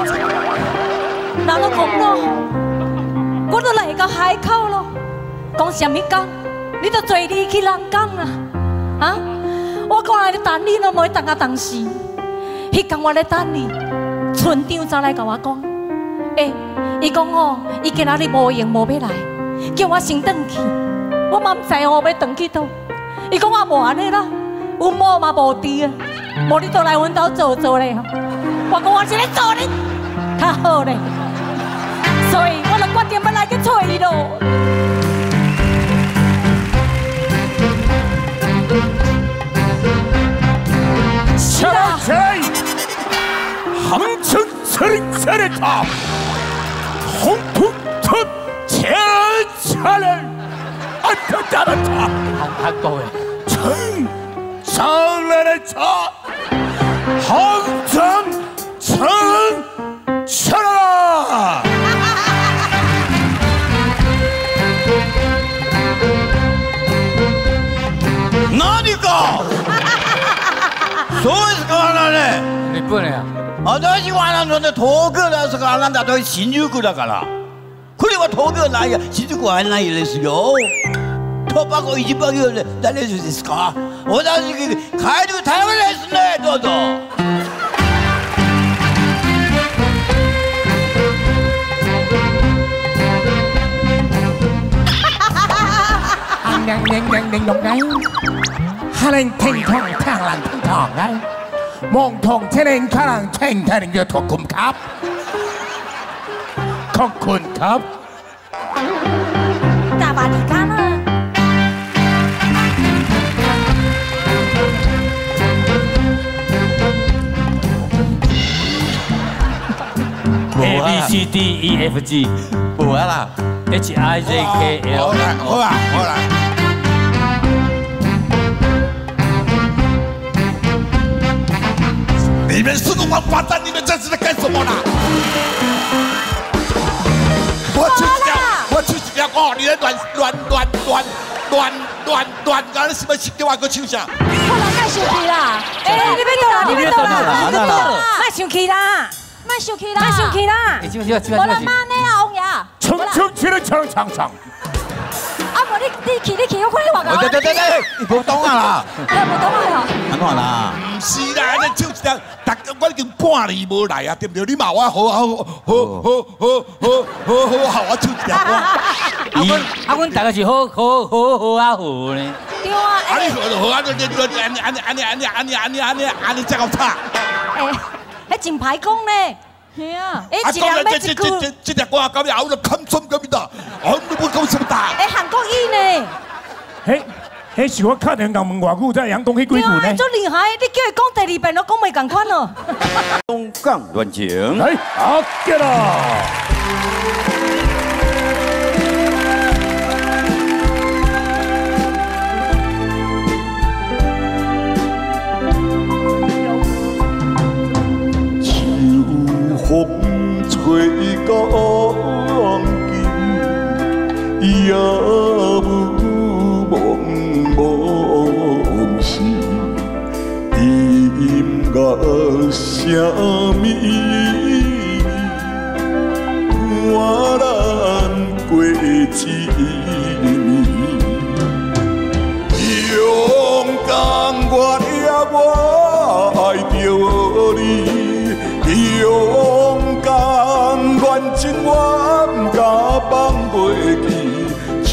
[SPEAKER 9] 人都讲咯，我都来到海口咯，讲什么港？你都随你去人港啦，啊！我过来咧等你，都无等啊等时。迄天我咧等你，村长走来甲我讲，诶，伊讲哦，伊今仔日无闲无要来，叫我先转去。我嘛唔知我要转去倒。伊讲我无安尼啦，阮某嘛无伫啊，无你倒来阮兜坐坐咧。我讲我是咧做你较好咧，所以我就决定要来去找伊咯。
[SPEAKER 2] 起来起来！杭城城城的他，红土土前前人，安特家的他，
[SPEAKER 12] 韩国的
[SPEAKER 2] 城上来的他，杭城城城啦！
[SPEAKER 8] 哪里搞？所以是干嘛呢？
[SPEAKER 12] 日本的啊。
[SPEAKER 8] 啊，那是话人的托个啦，是干嘛？那都是新入过来干啦。可是我托个来呀，新入过来那也是哟。托八个、一百个的，那那就是干。我那是个开这个台湾来是呢，多多。
[SPEAKER 2] 零零零零六雞，可能聽堂聽人聽堂嘅，望堂聽人可能聽聽人嘅托kum級，托kum級。
[SPEAKER 9] 大把你干啦！
[SPEAKER 12] A B C D E F G，
[SPEAKER 8] 无啊啦
[SPEAKER 12] ，H I J K L。
[SPEAKER 4] 好啦，好啦，好啦。你们是个王八蛋！你们这是在干什么啦？我去讲，我去讲哦！你在乱乱乱乱乱乱乱，刚才什么叫我个唱啥？
[SPEAKER 9] 我人莫生气啦！哎，你别倒啦，你别倒啦，莫生气啦，莫生气啦，莫生气啦！
[SPEAKER 12] 哎，这边这边这边。
[SPEAKER 9] 我来骂你啊，王爷！ 啦。
[SPEAKER 2] 冲冲起来抢抢抢！
[SPEAKER 9] 啊，无你你去你去，我看你话
[SPEAKER 8] 对对对对，你无懂啊啦！
[SPEAKER 9] 你无懂啊？
[SPEAKER 4] 安怎啦？唔是啦，你唱一条，大我已经半年无来啊，对不对？你嘛我好好好好好好好好好，我唱一条歌。
[SPEAKER 12] 啊，阮啊，阮大家是好好好好啊好呢。
[SPEAKER 9] 对啊，
[SPEAKER 4] 啊你好就好，啊你你你安尼安尼安尼安尼安尼安尼安尼安尼才够差。
[SPEAKER 9] 诶，迄真歹讲呢。系啊，诶，一人要一句。
[SPEAKER 4] 这这这条歌到了后就砍心革命的，我你不讲什么大？
[SPEAKER 9] 诶，韩国语呢？
[SPEAKER 2] 嘿，嘿是我敲电讲问偌久，才会晓讲迄几句呢？
[SPEAKER 9] 足厉害，你叫伊讲第二遍都讲袂共款咯。
[SPEAKER 8] 东港乱情，
[SPEAKER 2] 来，好，get 啦！
[SPEAKER 6] 风吹到今，也无梦梦是音乐什么意义？我难过一年，勇敢我也我爱着你。勇敢愿情我唔敢放袂记，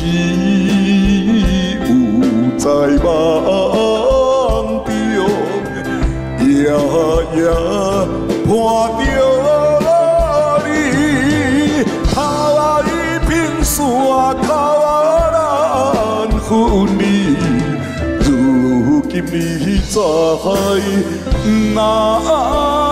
[SPEAKER 6] 只有在梦中夜夜盼着你，头一片山头难分离，如今你在哪？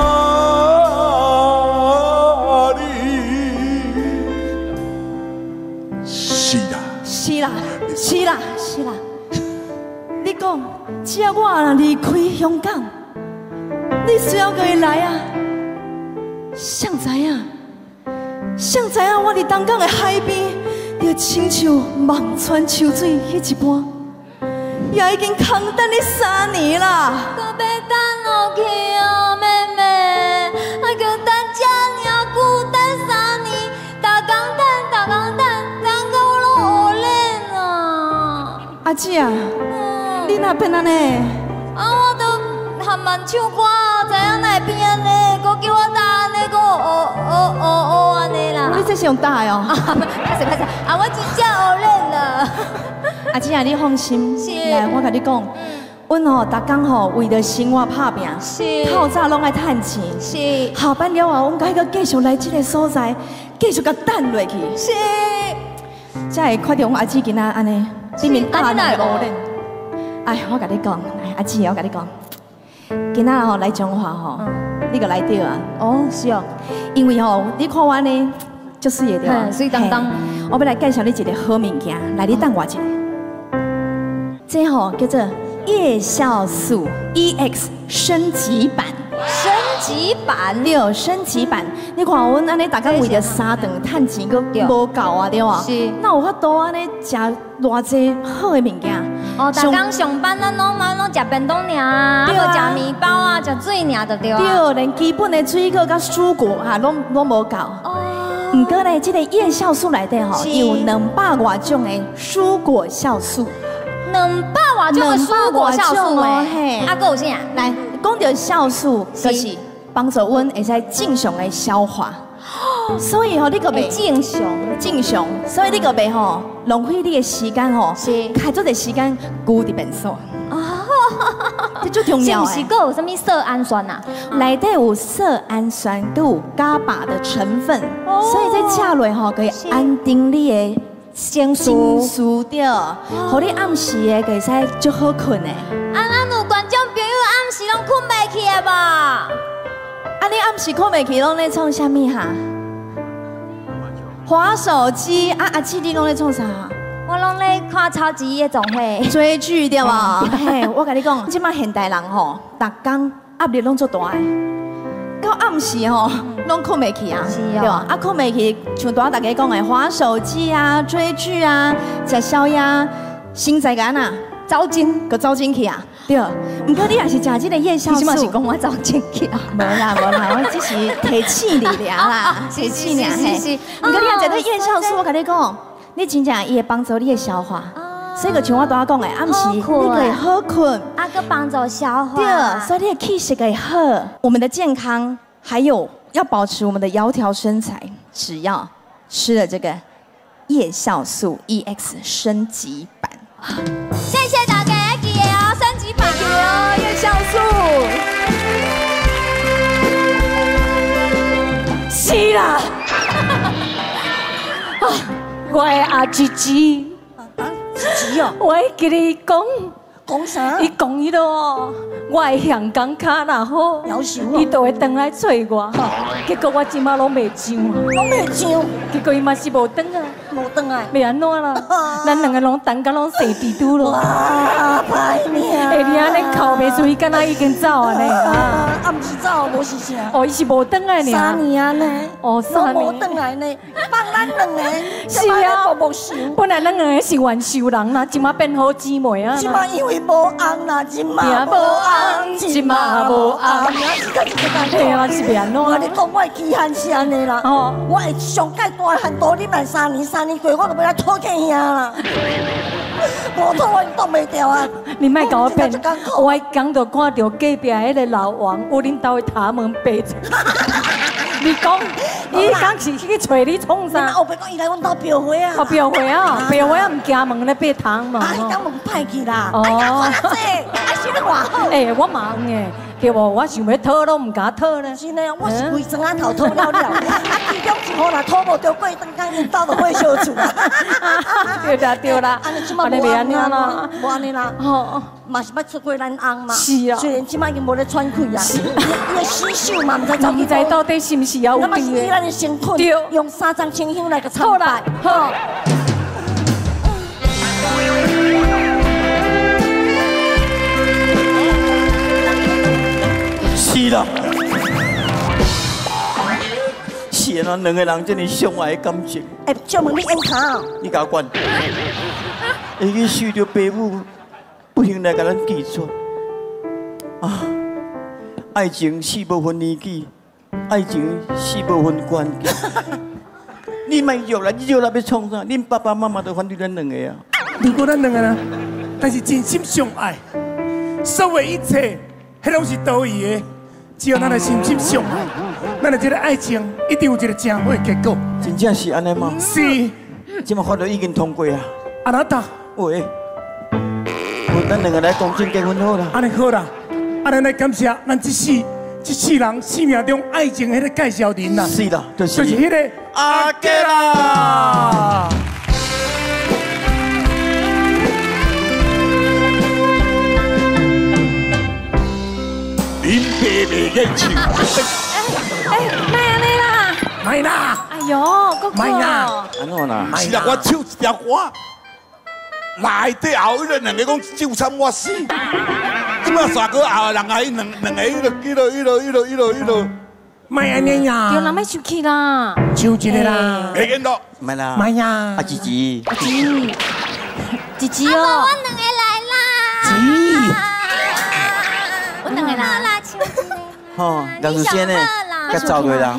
[SPEAKER 11] 是啦，是啦，是啦。你讲，只要我若离开香港，你需要跟伊来啊？谁知影？谁知影我伫东港的海边，就亲像望穿秋水迄一般，也已经空等你三年啦。
[SPEAKER 5] 我要等落去哦，妹妹，我叫等这尔久，等三年，逐工等，逐工等。
[SPEAKER 11] 阿姊啊，你哪变安尼？
[SPEAKER 5] 啊，我都含慢唱歌，知影哪会变安尼？佮叫我打安尼，佮学学学学安尼啦。
[SPEAKER 11] 你这是用打的哦？
[SPEAKER 5] 拍势拍势，啊，我真正学练了。
[SPEAKER 11] 阿姊啊，你放心，
[SPEAKER 5] 是。
[SPEAKER 11] 来，我甲你讲，阮吼逐工吼为着生活打拼，
[SPEAKER 5] 是。
[SPEAKER 11] 透早拢爱趁钱，
[SPEAKER 5] 是。
[SPEAKER 11] 下班了后，阮该佮继续来这个所在，继续甲等落去。
[SPEAKER 5] 是。
[SPEAKER 11] 才会看到我阿姊今仔安尼。你面大来学练，哎，我甲你讲，哎，阿姊，我甲你讲，今仔吼来中华吼，你个来对啊？
[SPEAKER 5] 哦，是哦，
[SPEAKER 11] 因为吼，你看我呢，足水的对啊，
[SPEAKER 5] 水当当。
[SPEAKER 11] 我要来介绍你一个好物件，来你等我一下。这吼叫做夜酵素 E X 升级版。
[SPEAKER 5] 升级版，
[SPEAKER 11] 对，升级版。你看阮安尼，大家为着三顿趁钱，佫无够啊，对哇？
[SPEAKER 5] 是。
[SPEAKER 11] 那有法度安尼食偌济好的物件？
[SPEAKER 5] 哦，逐工上班咱拢嘛拢食便当尔，啊，无食面包啊，食水尔就对啊。
[SPEAKER 11] 对，连基本的水果甲蔬果哈，拢拢无够。哦。不过呢，这个夜酵素内底吼，有两百外种的蔬果酵素。
[SPEAKER 5] 两百外种的蔬果酵素哦，
[SPEAKER 11] 嘿。
[SPEAKER 5] 啊，佫有啥？
[SPEAKER 11] 来。讲到酵素，就是帮助阮会使正常的消化，所以吼你个袂
[SPEAKER 5] 正常
[SPEAKER 11] 正常，所以你个袂吼浪费你的时间吼，是开足的时间顾伫便所。啊，这最重要
[SPEAKER 5] 是毋是佫有啥物色氨酸啊？
[SPEAKER 11] 内底有色氨酸，佫有伽巴的成分，所以这食落吼可以安定你的情绪，对，互你暗时的可以使足好困的。
[SPEAKER 5] 啊，咱有观众朋友暗时拢困袂去的无？
[SPEAKER 11] 啊，你暗时困袂去，拢咧创啥物哈？滑手机啊！阿姊，你拢咧创啥？
[SPEAKER 5] 我拢咧看超级夜总会，
[SPEAKER 11] 追剧对无？嘿，我甲你讲，即摆现代人吼，逐工压力拢足大的，到暗时吼，拢困袂去啊，对吧？啊，困袂去，像拄仔大家讲的，滑手机啊、追剧啊、食宵夜，心在干啊，
[SPEAKER 13] 走进，个走进去啊。对，不过你也是食这个夜宵素，起码是讲我走进去啊。无啦无啦，我只是提气你俩啦，提气俩嘿。不过你也食这夜宵素，我跟你讲，你真正伊会帮助你的消化。 所以就像我刚刚讲的，暗时你可以好困，
[SPEAKER 14] 啊，个帮助消化。
[SPEAKER 13] 对，所以你的气色可以好。我们的健康还有要保持我们的窈窕身材，只要吃了这个夜酵素 E X 升级版。
[SPEAKER 14] 谢谢大家记得哦，升级版
[SPEAKER 13] 哦，夜酵素。是啦，啊，我的阿姊姊。
[SPEAKER 9] 是哦，
[SPEAKER 13] 我跟你讲，
[SPEAKER 9] 讲啥？
[SPEAKER 13] 伊讲伊咯，我的香港卡若好，
[SPEAKER 9] 夭寿哦，
[SPEAKER 13] 伊就会回来找我。结果我即马拢未上，
[SPEAKER 9] 拢未上，
[SPEAKER 13] 结果伊嘛是无转啊，
[SPEAKER 9] 无转来，
[SPEAKER 13] 袂安怎啦？咱两个拢等甲拢生地拄咯。
[SPEAKER 9] 哇，歹命！
[SPEAKER 13] 哎，你安尼哭袂出，伊敢若已经走啊呢？
[SPEAKER 9] 啊，啊，毋是走，无是啥？
[SPEAKER 13] 哦，伊是无转来呢。
[SPEAKER 9] 三年啊呢？
[SPEAKER 13] 哦，三年。
[SPEAKER 9] 无转来呢，放咱两个，
[SPEAKER 13] 是啊，
[SPEAKER 9] 无想。
[SPEAKER 13] 本来咱两个是元仇人啦，即马变好姊妹啊。
[SPEAKER 9] 即马因为无红啦，即马无红，
[SPEAKER 13] 即马无红。对啊，是袂安怎？
[SPEAKER 9] 我你讲我的期限是安尼啦，哦，我会上届大限多你来三年，三年过我就要来讨客兄啦。无讨我挡袂掉啊！
[SPEAKER 13] 你莫甲我骗，我刚就看到隔壁迄个老王有恁兜的塔门爬出。你讲，伊讲是去找你创啥？
[SPEAKER 9] 后壁讲伊来阮兜标会啊！
[SPEAKER 13] 哦，标会啊，标会啊，唔惊门咧爬堂嘛。
[SPEAKER 9] 啊，伊讲门歹去啦。
[SPEAKER 13] 哦，
[SPEAKER 9] 啊，是你话好。
[SPEAKER 13] 诶，我忙诶。 对无，我想要讨拢唔敢讨咧。
[SPEAKER 9] 是呢，我是规庄仔头讨了了，啊，其中一户若讨无着过，等间因兜就会小厝啊。
[SPEAKER 13] 对啦对啦，
[SPEAKER 9] 安尼即马无安尼啦，无安尼啦，哦，嘛是要出过咱翁嘛。是啊。虽然即马已经无咧喘气啊，伊的死手嘛，唔知走去。唔知到底是毋是也有病的？那么是以咱的身份，用三张清香来个参拜。好。
[SPEAKER 8] 是啦，是啊，两个人真係相爱的感情。
[SPEAKER 9] 哎，借问你演卡？
[SPEAKER 8] 你甲我管？会去受到父母不幸来甲咱记出啊！爱情是无分年纪，爱情是无分关键。你莫约啦，你约啦要创啥？恁爸爸妈妈都反对咱两个啊。
[SPEAKER 2] 如果咱两个人，但是真心相爱，所有一切，迄拢是多余的。 只要咱的心心相爱，咱的这个爱情一定有一个正好的结果。
[SPEAKER 8] 真正是安尼吗？
[SPEAKER 2] 是。
[SPEAKER 8] 这么法律已经通过啊。
[SPEAKER 2] 啊那达。
[SPEAKER 8] 喂，我咱两个来公证结婚好啦。
[SPEAKER 2] 安尼好啦，啊咱来感谢咱这世这世人生命中爱情迄个介绍人啦。
[SPEAKER 8] 是啦，就是。
[SPEAKER 2] 就是迄个阿吉啦。
[SPEAKER 6] 林伯伯演唱。
[SPEAKER 13] 哎哎，卖安尼啦，
[SPEAKER 2] 卖啦！
[SPEAKER 13] 哎呦，哥哥，
[SPEAKER 2] 卖啦！
[SPEAKER 8] 安怎啦？
[SPEAKER 6] 是啦，我唱一条歌，内底后迄个两个讲就惨我死，即摆煞个后人啊，伊两两个迄个迄个迄个迄个迄个迄个，
[SPEAKER 2] 卖安尼呀！
[SPEAKER 13] 有人要生气啦，
[SPEAKER 2] 唱一个啦，
[SPEAKER 6] 会见到，
[SPEAKER 8] 卖啦，
[SPEAKER 2] 卖呀！
[SPEAKER 8] 啊，姊姊，
[SPEAKER 13] 姊姊姊哦，
[SPEAKER 14] 我两个来啦，
[SPEAKER 2] 姊，
[SPEAKER 14] 我两个啦。
[SPEAKER 8] 吼，梁子仙呢？该走落啦。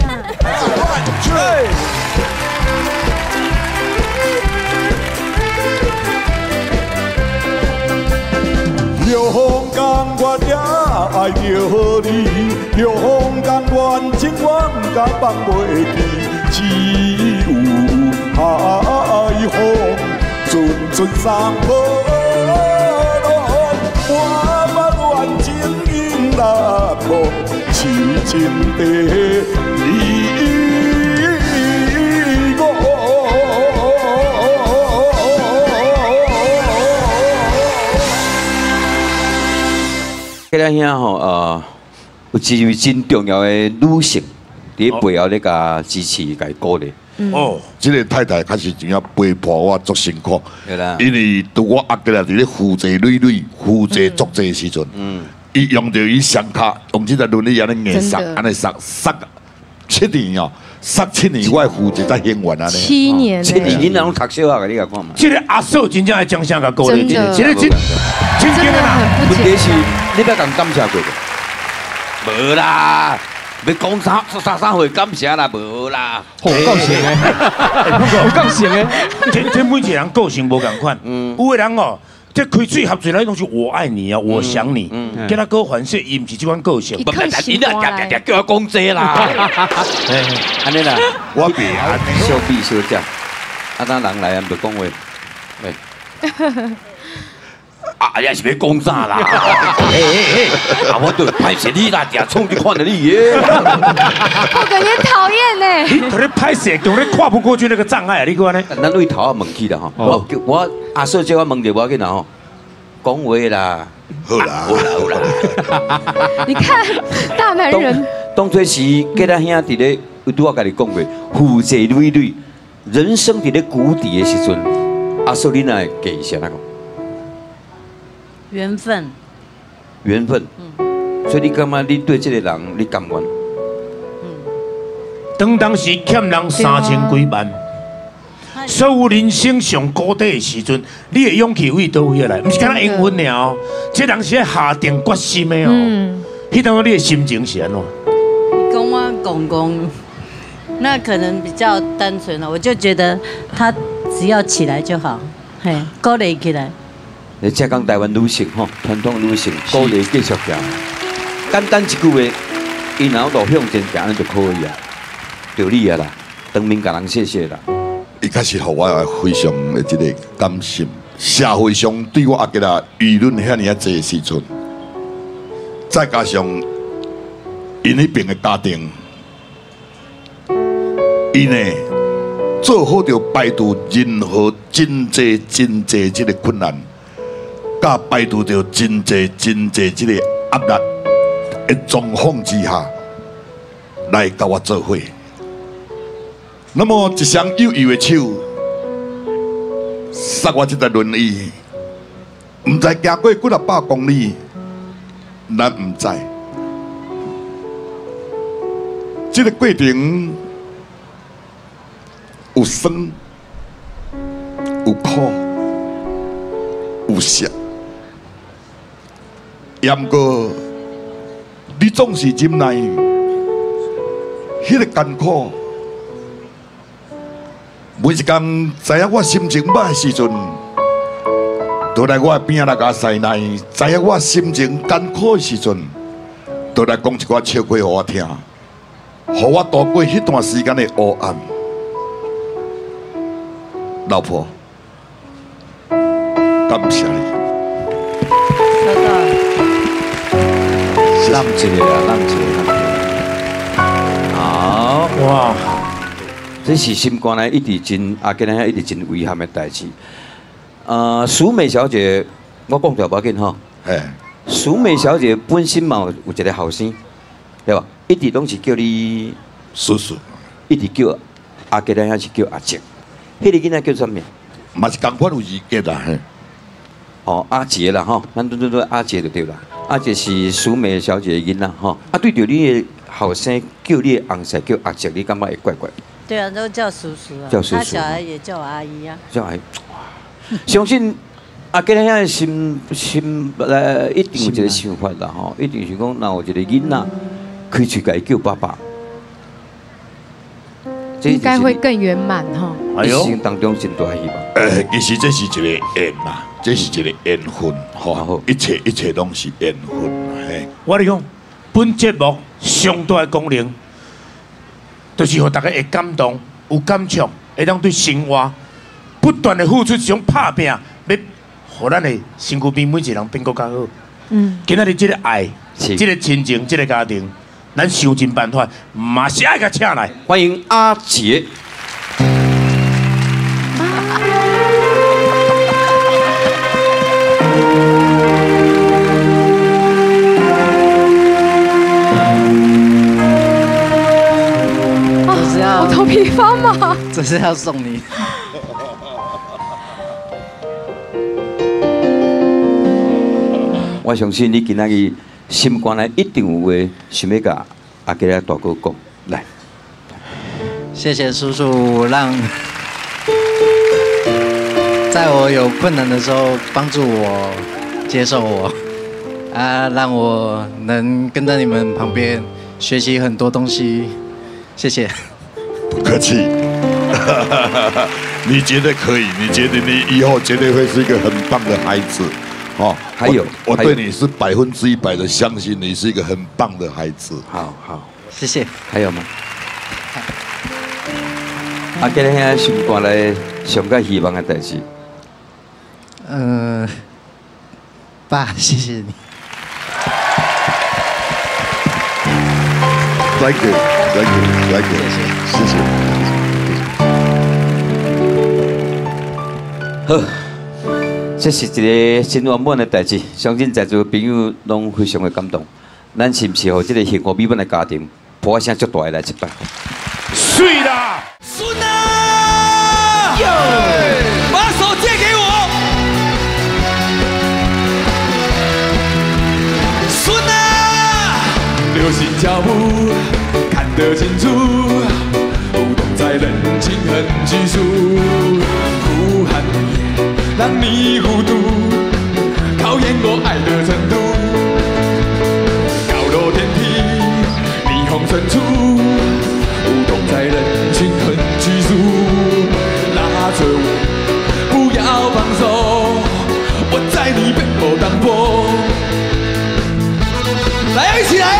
[SPEAKER 6] 若风干我也爱着你，若风干愿情我唔敢放袂记，只有海风阵阵送波浪，我不愿情永难忘，痴情地你我。
[SPEAKER 15] 迄个兄吼，呃，有一位真重要的女性，伫背后咧甲支持、甲鼓励。
[SPEAKER 6] 哦，这个太太确实真正陪伴我足辛苦，
[SPEAKER 15] 对啦。
[SPEAKER 6] 因为拄我阿哥啊，伫咧负责蕊蕊、负责作这的时阵，嗯，伊用着伊双脚，用这个轮椅安尼硬塞，安尼塞塞，
[SPEAKER 4] 七年哦，十七年我负责在演员啊。
[SPEAKER 13] 七年。
[SPEAKER 15] 七年囡仔拢读小学，你甲看嘛。
[SPEAKER 2] 这个阿嫂真正爱将声甲鼓励，
[SPEAKER 13] 真的，
[SPEAKER 2] 这个真真
[SPEAKER 13] 真的很不
[SPEAKER 15] 问题是，你要讲感谢过无？无啦。要讲啥啥啥会感谢啦，无啦。
[SPEAKER 7] 好够性诶，好够性诶。
[SPEAKER 2] 这这每一个人个性无共款，有的人哦，这开嘴合嘴来拢是我爱你啊，我想你，叫他哥反射，伊唔是这款个性。
[SPEAKER 15] 不不，你那夹夹夹叫我讲这啦。安尼啦，
[SPEAKER 4] 我别安尼。
[SPEAKER 15] 小比小食，啊，当人来啊，就讲话，喂。啊，也是要讲啥啦？嘿嘿嘿，啊，我都拍摄你啦，定冲你看到你耶！
[SPEAKER 13] 我感觉讨厌呢。
[SPEAKER 2] 他咧拍摄，叫你跨不过去那个障碍，你讲呢？
[SPEAKER 15] 咱对头啊问起啦吼，我我阿嫂叫我问着我紧啦吼，讲话啦，
[SPEAKER 4] 好啦
[SPEAKER 15] 好啦好啦。
[SPEAKER 13] 你看大男人。
[SPEAKER 15] 当初是给咱兄伫咧，有拄我甲你讲过，负债累累，人生伫咧谷底的时阵，阿嫂你哪会记啥那个？
[SPEAKER 16] 缘分，
[SPEAKER 15] 缘分，嗯，所以你感觉你对这个人你甘愿？
[SPEAKER 2] 嗯，当当时欠人三千几万，所有人生上高低的时阵，你的勇气为倒位来？不是干那缘分了哦，这人是下定决心的哦。嗯，迄当你的心情是安怎？
[SPEAKER 16] 跟我公公，那可能比较单纯了，我就觉得他只要起来就好，嘿，鼓励起来。
[SPEAKER 15] 你才讲台湾女性吼，传统女性鼓励继续行，简单一句话，伊然后路向前行，安就可以啊，就你啊啦，当面甲人谢谢啦。
[SPEAKER 4] 伊确实互我非常的这个感心，社会上对我阿吉啦舆论遐尼啊济时阵，再加上因迄边的家庭，伊呢做好着摆渡任何真济真济这个困难。甲摆渡着真济真济这个压力的状况之下，来甲我做伙。那么一双幼幼的手，塞我这台轮椅，唔知行过几啊百公里，咱唔知。这个过程有酸，有苦，有涩。也毋过，你总是忍耐，迄个艰苦，每一天知影我心情歹的时阵，就来我的边来甲塞奶；知影我心情艰苦的时阵，就来讲一寡笑话互我听，互我度过迄段时间的黑暗。老婆，感谢你。
[SPEAKER 15] 浪一个啊，浪一个，浪一个。好哇，这是心肝内一直真阿吉那一直真遗憾的代志。呃，淑美小姐，我讲条无要紧吼。
[SPEAKER 4] 嘿，
[SPEAKER 15] 淑美小姐本身嘛有一个后生，对吧？一直拢是叫你
[SPEAKER 4] 叔叔，
[SPEAKER 15] 一直叫阿吉那是叫阿杰。迄个囡仔叫啥名？
[SPEAKER 4] 嘛是同款有字结啦嘿。
[SPEAKER 15] 哦，阿杰啦吼，咱都都都阿杰就对啦。阿杰是淑美小姐的囡仔吼，啊对着你的后生叫你的翁婿叫阿杰，你感觉会怪怪？
[SPEAKER 16] 对啊，都叫叔叔啊。
[SPEAKER 15] 叫叔叔。
[SPEAKER 16] 他小孩也叫我阿姨啊。
[SPEAKER 15] 叫阿姨，相信阿吉那遐心心呃一定有一个想法啦吼，一定是讲若有一个囡仔开嘴甲伊叫爸爸，
[SPEAKER 13] 应该会更圆满哈。
[SPEAKER 15] 一生当中真大希望。
[SPEAKER 4] 呃，其实这是一个缘嘛，这是一个缘分，吼，一切一切拢是缘分，嘿。
[SPEAKER 2] 我跟你讲，本节目上大的功能，就是让大家会感动、有感触，会当对生活不断的付出一种打拼，要让咱的身躯边每一个人变更较好。嗯。今仔日这个爱，这个亲情，这个家庭，咱想尽办法，嘛是爱甲请来。
[SPEAKER 15] 欢迎阿杰。
[SPEAKER 13] 我头皮发麻。
[SPEAKER 17] 这是要送你。
[SPEAKER 15] 我相信你今仔日心肝内一定有话想要甲阿吉仔大哥讲，来。
[SPEAKER 17] 谢谢叔叔，让在我有困难的时候帮助我、接受我，啊，让我能跟在你们旁边学习很多东西，谢谢。
[SPEAKER 4] 不客气，你觉得可以？你觉得你以后绝对会是一个很棒的孩子，哦。
[SPEAKER 15] 还有，
[SPEAKER 4] 我, 我对你是百分之一百的相信，你是一个很棒的孩子。
[SPEAKER 15] 好好，
[SPEAKER 17] 谢谢。
[SPEAKER 15] 还有吗？啊，今日遐心肝内上个希望的代志。
[SPEAKER 17] 呃，爸，谢谢你。
[SPEAKER 4] Thank you, thank you, thank you， 谢谢，
[SPEAKER 15] 谢谢。好，这是一个真圆满的代志，相信在座的朋友拢非常的感动。咱是不是和这个幸福美满的家庭，播一声足大的来一摆？
[SPEAKER 2] 水啦！
[SPEAKER 18] 孙啊！把手借给我。孙啊！流星脚步看得清楚，舞动在人情很拘束，呼喊你让你糊涂，考验我爱的程度。高楼电梯，霓虹深处，舞动在人群很拘束，拉着我不要放手，我在你背后当风。来啊，一起来啊！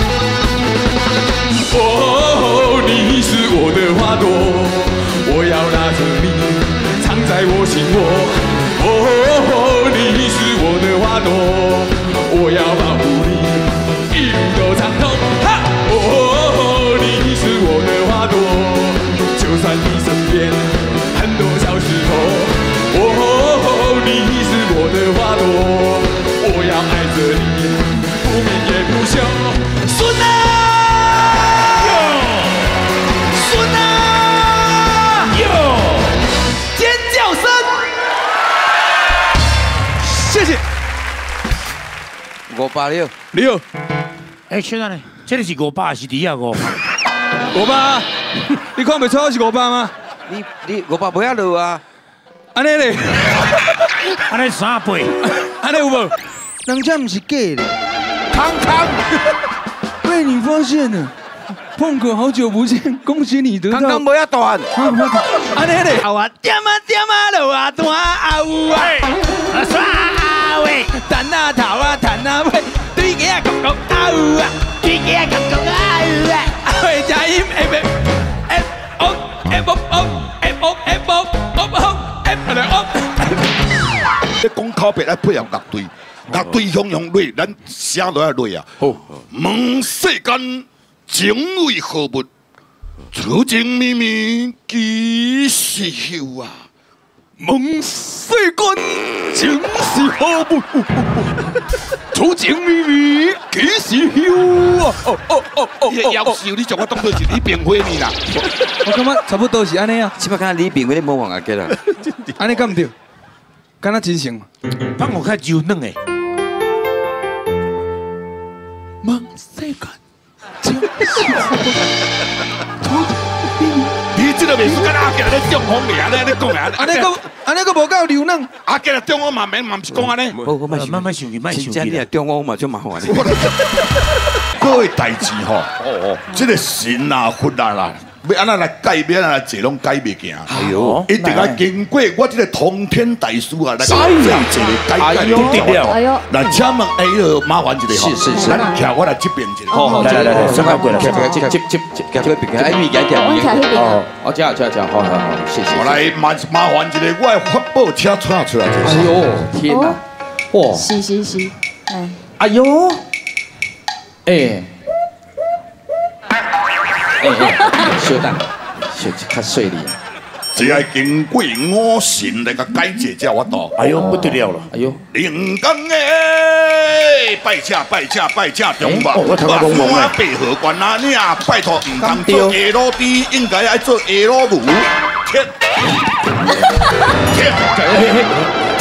[SPEAKER 18] 哦，你是我的花朵，我要拿着你藏在我心窝。哦，你是我的花朵，我要保护你一路都畅通。哈！哦，你是我的花朵，就算你身边很多小石头。哦，你是我的花朵，我要爱着你，不眠也不休。孙啊！谢谢。
[SPEAKER 15] 五百六
[SPEAKER 2] 六。哎，现在呢？这个是五百还是你啊？五百？
[SPEAKER 18] 五百？你看不出我是五百吗？
[SPEAKER 15] 你你五百不要落啊？
[SPEAKER 18] 安尼嘞？
[SPEAKER 2] 安尼三倍？
[SPEAKER 18] 安尼有无？人家不是假的。
[SPEAKER 2] 康康，
[SPEAKER 18] 被你发现了。碰哥，好久不见，恭喜你得到。
[SPEAKER 15] 刚刚不要断。
[SPEAKER 18] 安尼嘞？好啊，点啊点啊，落啊断啊有啊。耍啊喂，弹啊头啊弹啊尾，对个啊讲讲啊有啊，对个啊讲讲啊有啊。会加音 F F O F O F O F O F O F O。
[SPEAKER 4] 你讲口白来配合乐队，乐队雄雄累，咱写落来累啊。好，问世间。情为何物？此情绵绵几时休啊？
[SPEAKER 18] 问世间情是何物？此情绵绵几时休啊？哦哦哦哦！
[SPEAKER 4] 你夭寿，你将我当作是李炳辉你啦？
[SPEAKER 18] 我感觉差不多是安尼啊。
[SPEAKER 15] 起码看李炳辉，你莫忘阿杰啦。
[SPEAKER 18] 安尼敢唔对？敢若真像。
[SPEAKER 2] 帮我看酒嫩诶。
[SPEAKER 18] 问世间。
[SPEAKER 4] 你这个秘书跟阿杰咧中风咧，咧咧讲啊！
[SPEAKER 18] 安尼个安尼个无够流浪，
[SPEAKER 4] 阿杰咧中风嘛免嘛不是讲安尼。
[SPEAKER 15] 我我
[SPEAKER 2] 慢慢想去，慢想去。
[SPEAKER 15] 真正中风嘛就麻烦咧。
[SPEAKER 4] 各位代志吼，哦哦，这个神啊佛啊啦，要安那来改变啊，这拢改袂行。
[SPEAKER 15] 哎呦，
[SPEAKER 4] 一定要经过我这个通天大师啊来改变这个改改不掉。
[SPEAKER 5] 哎呦，
[SPEAKER 4] 那请问哎呦，麻烦一下吼，
[SPEAKER 15] 是是是，
[SPEAKER 4] 咱徛我来这边一下。
[SPEAKER 15] 好好，来来来，上过来，这这这这这这边，哎，你改改，
[SPEAKER 5] 我徛那边。
[SPEAKER 15] 哦，我这样这样这样，好好好，谢谢。
[SPEAKER 4] 我来麻麻烦一下，我的发报车出出来。
[SPEAKER 15] 哎呦，天哪！哇！
[SPEAKER 5] 是是是，哎。
[SPEAKER 15] 哎呦！哎。哎哎，小等，小较细哩啊。
[SPEAKER 4] 只要经过五神来个改解才有法度。
[SPEAKER 2] 哎呦，不得了了！
[SPEAKER 15] 哎呦，
[SPEAKER 4] 灵光诶，拜驾拜驾拜驾中吧！我头壳懵懵诶。白河关啊，你啊，拜托唔通做下路弟，应该爱做下路母。天天天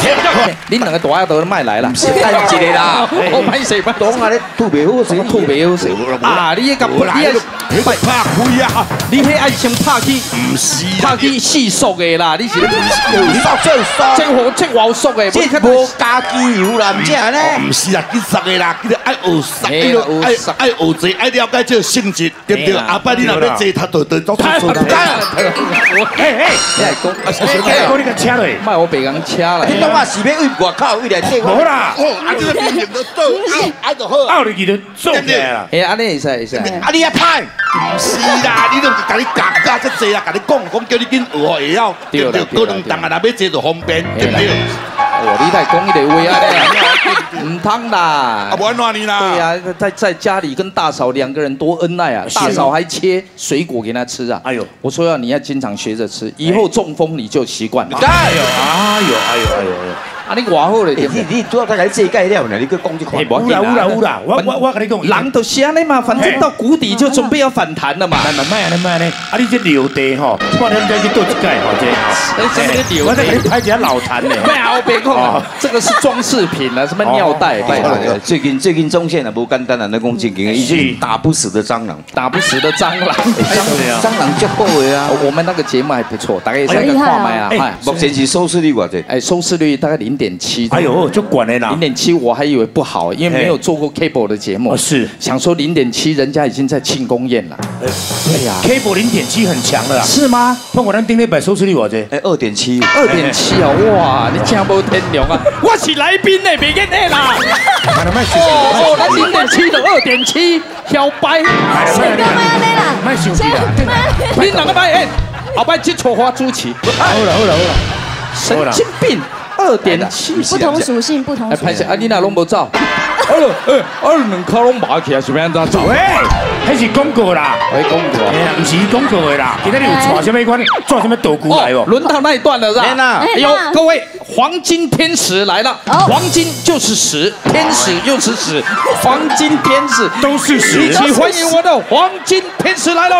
[SPEAKER 7] 恁两个大阿都卖来啦，
[SPEAKER 15] 是等一个啦，
[SPEAKER 7] 我歹势歹
[SPEAKER 15] 讲啊，你吐袂好势，
[SPEAKER 7] 吐袂好势啊！你迄个你迄
[SPEAKER 2] 拍开啊！
[SPEAKER 7] 你迄爱先拍去，
[SPEAKER 2] 唔是
[SPEAKER 7] 拍去四速的啦，你是咧
[SPEAKER 15] 速速速，
[SPEAKER 7] 这好这外速的，
[SPEAKER 15] 这无加机油啦，唔是安尼。
[SPEAKER 2] 唔是啊，去熟的啦，佢哋愛學熟，愛愛學做，愛了解這個性質，對不對？阿伯你若要坐，他就就做做做。嘿嘿，
[SPEAKER 7] 你係講，
[SPEAKER 2] 哎，講你個車嘞，
[SPEAKER 7] 唔係我別講車啦。
[SPEAKER 15] 你當我是要為外口為來頂？
[SPEAKER 2] 冇啦，
[SPEAKER 15] 哦，啊，這個邊邊都做，啊，就好。
[SPEAKER 2] 啊，你記得做嘅啦。
[SPEAKER 7] 誒，安尼會使會使。
[SPEAKER 15] 啊，你一派，
[SPEAKER 2] 唔是啦，你都甲你教教即濟啦，甲你講講叫你緊學會曉，對不對？可能當下若要坐就方便，對不對？
[SPEAKER 7] 哦，你在講一個話啊，唔通啦。
[SPEAKER 2] 啊，不然哪裡啦？
[SPEAKER 7] 對呀，在在家裡跟大嫂兩個人多恩愛啊，大嫂還切水果給他吃啊。哎呦，我說要你要經常學着吃，以後中風你就習慣。
[SPEAKER 2] 哎呦，哎呦，哎呦，哎呦。
[SPEAKER 7] 啊！你偌好咧，
[SPEAKER 15] 你你主要在來這介了呢？你去講這款。
[SPEAKER 2] 有啦有啦有啦，我我我跟你講，
[SPEAKER 7] 人就是安尼嘛，反正到谷底就準備要反彈了嘛。
[SPEAKER 2] 慢慢慢安尼慢安尼，啊你這留地吼，我哋再去倒一介吼這。
[SPEAKER 7] 什麼留？
[SPEAKER 2] 我再給你拍一下老痰咧。
[SPEAKER 7] 沒有，別講，這個是裝飾品啊，什麼尿袋。
[SPEAKER 15] 最近最近中線啊，無簡單啊，那講正經，已經打不死的蟑螂，
[SPEAKER 7] 打不死的蟑螂。
[SPEAKER 15] 蟑螂就好的啊。
[SPEAKER 7] 我們那個節目還不錯，大概也是一個跨麥啊。
[SPEAKER 15] 哎，目前是收視率多少？
[SPEAKER 7] 哎，收視率大概零點七。
[SPEAKER 2] 哎呦。哦，就管了啦，
[SPEAKER 7] 零點七我還以為不好，因為沒有做過 cable 的節目。哦，是想說零點七，人家已經在慶功宴了。對呀
[SPEAKER 2] ，cable 零點七很強了，
[SPEAKER 7] 是嗎？
[SPEAKER 2] 碰我咱頂禮拜收視率偌濟？
[SPEAKER 15] 哎，二點七，
[SPEAKER 7] 二點七啊！哇，你真無天良啊！我是來賓呢，別見你啦。哦哦，咱零點七到二點七，搖擺。
[SPEAKER 9] 先干嘛呢啦？
[SPEAKER 2] 賣手機啦，
[SPEAKER 7] 你兩個擺哎，後擺接錯花主持。
[SPEAKER 2] 好了好了好了，
[SPEAKER 7] 神經病。二點七，
[SPEAKER 13] 不同屬性，不同屬性。
[SPEAKER 7] 拍攝啊，你哪攏無走？哎呦，哎，啊，兩卡攏麻起來，是要安怎走？
[SPEAKER 2] 喂，迄是廣告啦，
[SPEAKER 7] 哎，廣告，
[SPEAKER 2] 哎呀，唔是廣告的啦，今仔日有帶什麼款，帶什麼道具來哦？
[SPEAKER 7] 輪到那一段了，是吧？哎呦，各位，黃金天使來了，黃金就是屎，天使又是屎，黃金天使
[SPEAKER 2] 都是屎。
[SPEAKER 7] 一起歡迎我的黃金天使來嘍！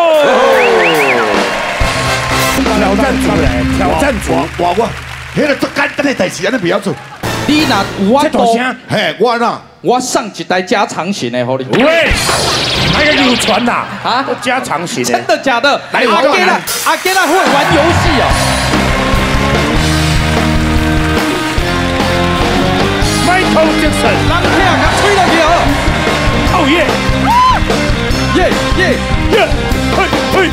[SPEAKER 2] 挑戰組來，挑戰組，
[SPEAKER 6] 我我。迄個最簡單的代志，安尼不要做。
[SPEAKER 7] 你若有法度，
[SPEAKER 6] 嘿，我呐，
[SPEAKER 7] 我送一台加長型的，好你。
[SPEAKER 2] 喂，那個流傳啦，
[SPEAKER 7] 啊，
[SPEAKER 2] 加長型的，
[SPEAKER 7] 真的假的？
[SPEAKER 2] 來，
[SPEAKER 7] 阿給啦，阿給啦會玩遊戲哦。
[SPEAKER 2] Michael Jackson，
[SPEAKER 7] 人聽啊，吹落去哦。
[SPEAKER 2] 哦耶，
[SPEAKER 7] 耶耶耶，
[SPEAKER 2] 嘿嘿，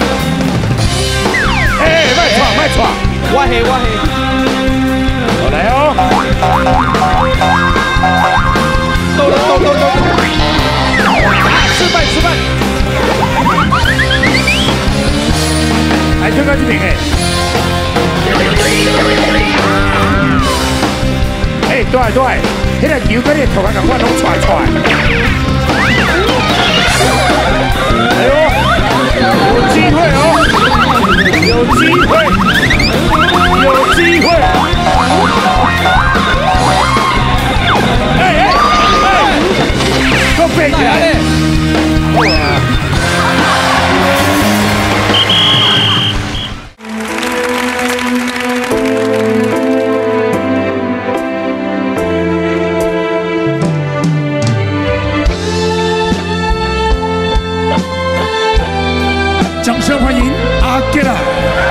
[SPEAKER 2] 哎，賣錯賣錯，
[SPEAKER 7] 我係我係。
[SPEAKER 2] 來哦！
[SPEAKER 7] 走了走走走！失敗失敗！
[SPEAKER 2] 來，最高這邊哎！哎，對對，迄個球跟你頭殼咁，我攏踹踹。哎呦，有機會哦！有機會，有機會！哎哎哎！都背起來！掌聲歡迎阿吉拉！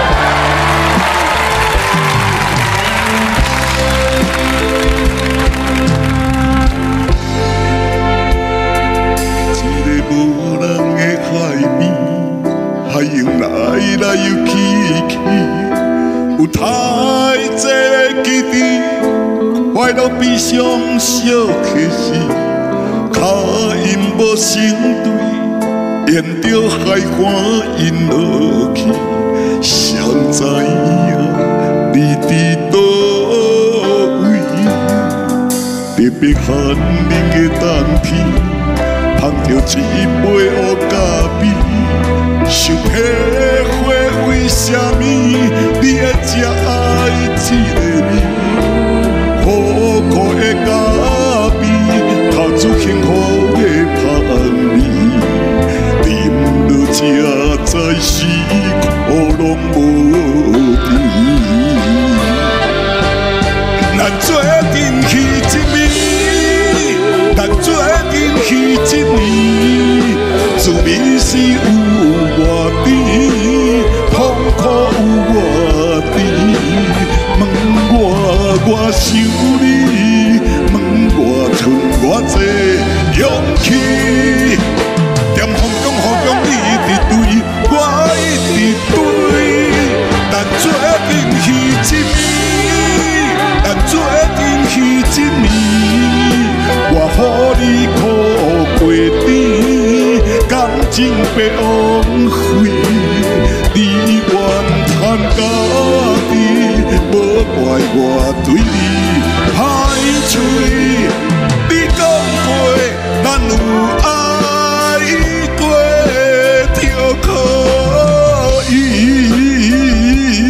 [SPEAKER 4] 海洋來來又去去，有太多記憶，快樂悲傷小提示，腳印無成對，沿着海岸引落去，誰知影你佇倒位？特別寒冷的冬天，捧着一杯烏咖啡。想體會為什麼你會這愛這個你？苦苦的咖啡，透出幸福的香味。飲落才知是苦攏無甜。難做。 情白枉费，你怨叹家己，无怪我对你歹嘴。你讲过咱有爱过就可以。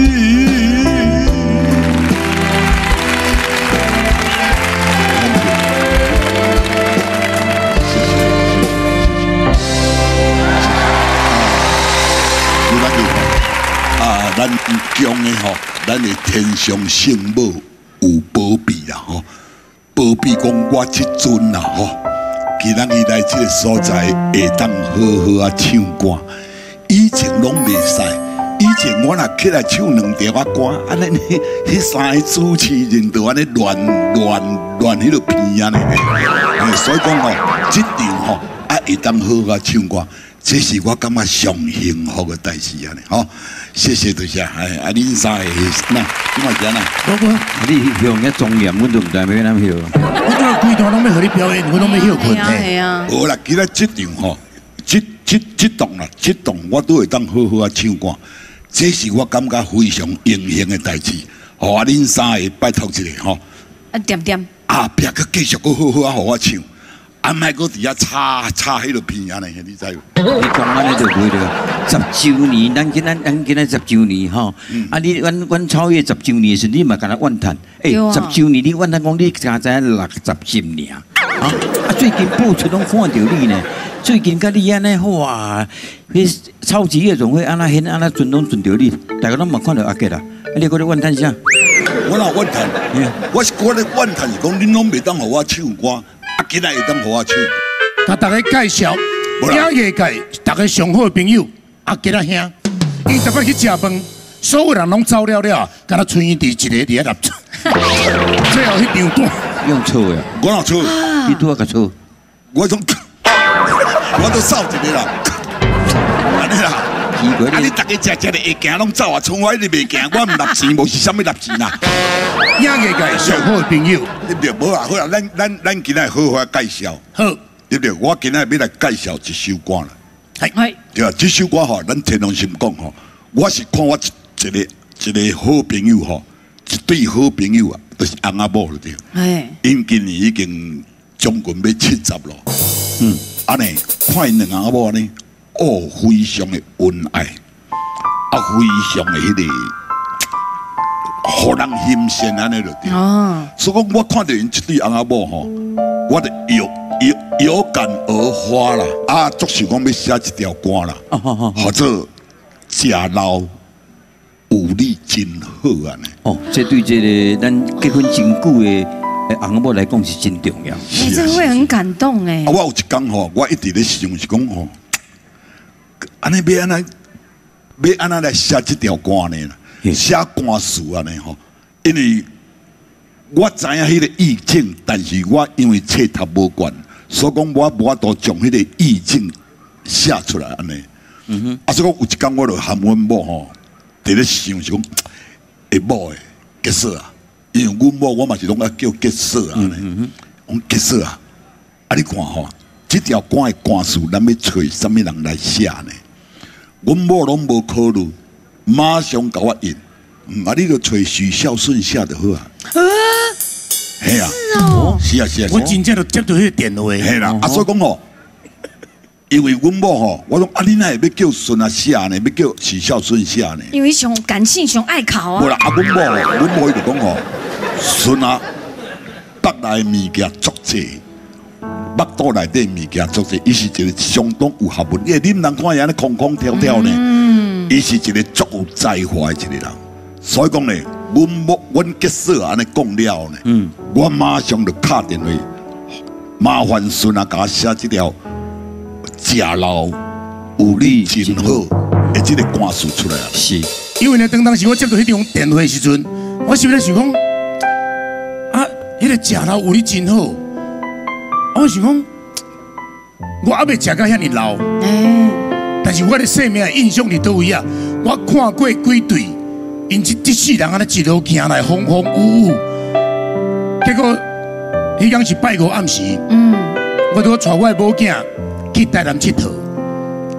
[SPEAKER 4] 咱强的吼，咱的天上圣母有保庇啦吼，保庇讲我即阵啦吼，今仔日来这个所在会当好好啊唱歌，以前拢袂使，以前我若起来唱两条啊歌，安尼迄三个主持人就安尼乱乱乱迄个片安尼，所以讲吼，即场吼啊会当好好啊唱歌，这是我感觉上幸福的代志安尼吼。谢谢多谢，哎，啊，恁三个那，你嘛是安那？
[SPEAKER 15] 不不，你向遐庄严，阮都唔知要怎样晓。
[SPEAKER 19] 我今日规段拢要互你表演，我拢要休困
[SPEAKER 16] 的。系啊。
[SPEAKER 4] 好啦，今日这场吼，这这这档啦，这档我都会当好好啊唱歌，这是我感觉非常荣幸的代志。好啊，恁三个拜托一下吼。
[SPEAKER 16] 啊，点点。
[SPEAKER 4] 后壁佮继续佮好好啊，互我唱。啊，莫搁伫遐插插迄落片安尼，你知无？
[SPEAKER 15] 你讲安尼就袂了。十周年，咱今仔咱今仔十周年吼。啊，你阮阮超越十周年时，你嘛敢若怨叹？诶，十周年你怨叹讲你加在六十集尔。啊，啊最近播出拢看到你呢。最近甲你安尼好啊，迄超级夜总会安那现安那阵拢阵到你，大家拢嘛看到阿杰啦。啊，你搁咧怨叹啥？
[SPEAKER 4] 我哪怨叹？我是我咧怨叹是讲恁拢袂当互我唱歌。啊，今仔会当互我唱，
[SPEAKER 19] 甲大家介绍，影艺界大家上好的朋友阿吉仔兄，伊逐摆去食饭，所有人拢走了了，敢若剩伊伫一个伫遐立，最后迄张单
[SPEAKER 15] 用错的，
[SPEAKER 4] 我哪错？
[SPEAKER 15] 你拄啊个错，
[SPEAKER 4] 我总我都扫一个啦，安尼啦。啊！你大家食食的会行拢走啊，从我一直袂行，我唔立钱，无是啥物立钱啦。
[SPEAKER 19] 影艺界上好的朋友，
[SPEAKER 4] 对不对？无啊，好啦，咱咱咱今仔好好介绍，
[SPEAKER 19] 好，
[SPEAKER 4] 对不对？我今仔要来介绍一首歌啦。
[SPEAKER 19] 系，
[SPEAKER 4] 对啊，这首歌吼，咱天龙心讲吼，我是看我一一个一个好朋友吼，一对好朋友啊，就是翁仔某了对。
[SPEAKER 16] 哎，
[SPEAKER 4] 因今年已经将近要七十了，嗯，安尼看因两翁仔某呢。哦，非常的恩爱，啊，非常的迄、那个，互人欣赏安尼就对。哦，所以讲我看到因这对翁仔某吼，我就有有有感而发啦，啊，足想讲要写一条歌啦，或者食老有你真好安尼。
[SPEAKER 15] 哦，这对这个咱结婚真久的翁仔某来讲是真重要。
[SPEAKER 16] 哎，这会很感动哎。
[SPEAKER 4] 啊，我有一天吼，我一直咧想是讲吼。安尼要安尼，要安尼来写这条歌呢？写歌词安尼吼，因为我知影迄个意境，但是我因为册读无惯，所以讲我无法度将迄个意境写出来安尼。嗯哼，啊，所以讲有一天我就含阮某吼，伫咧想是讲，会某诶结束啊，因为阮某我嘛是拢爱叫结束啊安尼，讲结束啊，啊你看吼。这条歌的歌词，咱要找什么人来写呢？阮某拢无考虑，马上甲我应，嗯，啊，你就找许孝顺写就好啊。啊，系啊，是啊是啊，
[SPEAKER 19] 我真正就接到迄个电话。
[SPEAKER 4] 系啦，啊，所以讲吼，因为阮某吼，我讲啊，你哪会要叫顺啊写呢？要叫许孝顺写呢？
[SPEAKER 16] 因为上感性上爱考啊。
[SPEAKER 4] 无啦，啊，阮某，阮某伊就讲吼，顺啊，北来物件足济。腹肚内底物件做者，伊是一个相当有学问。因为你毋通看伊安尼空空跳跳呢，伊是一个足有才华的一个人。所以讲呢，阮某阮结束安尼讲了呢，嗯，我马上就敲电话，麻烦孙啊，甲我写这条食老有你真好的这个歌词出来啊。
[SPEAKER 15] 是，
[SPEAKER 19] 因为呢，当当时我接到迄张电话的时阵，我是咧想讲，啊，迄个食老有你真好。我想讲，我还未食到遐尼老，但是我的生命印象伫倒位啊？我看过几对，因这这世人安尼一路行来风风雨雨，结果迄天是拜五暗时，嗯，我拄带我的某囝去台南佚佗，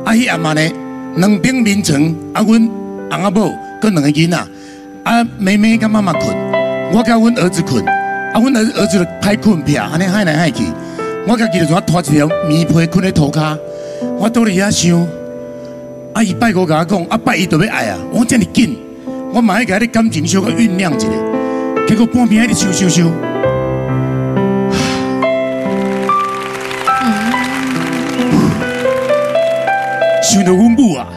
[SPEAKER 19] 啊，迄阿妈呢，两顶眠床，啊，阮翁仔某佮两个囡仔，啊，妹妹甲妈妈困，我甲阮儿子困，啊，阮儿儿子就歹困癖，安尼害来害去，我家己就怎拖一条棉被困喺涂骹，我倒伫遐想，啊，伊拜五甲我讲，啊，拜一就要爱啊，我遮尔紧，我嘛爱甲你感情小可酝酿一下，结果半边喺伫想想想。 想到阮母啊，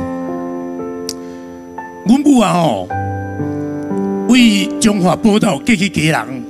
[SPEAKER 19] 阮母啊吼，为中华宝岛嫁去家人，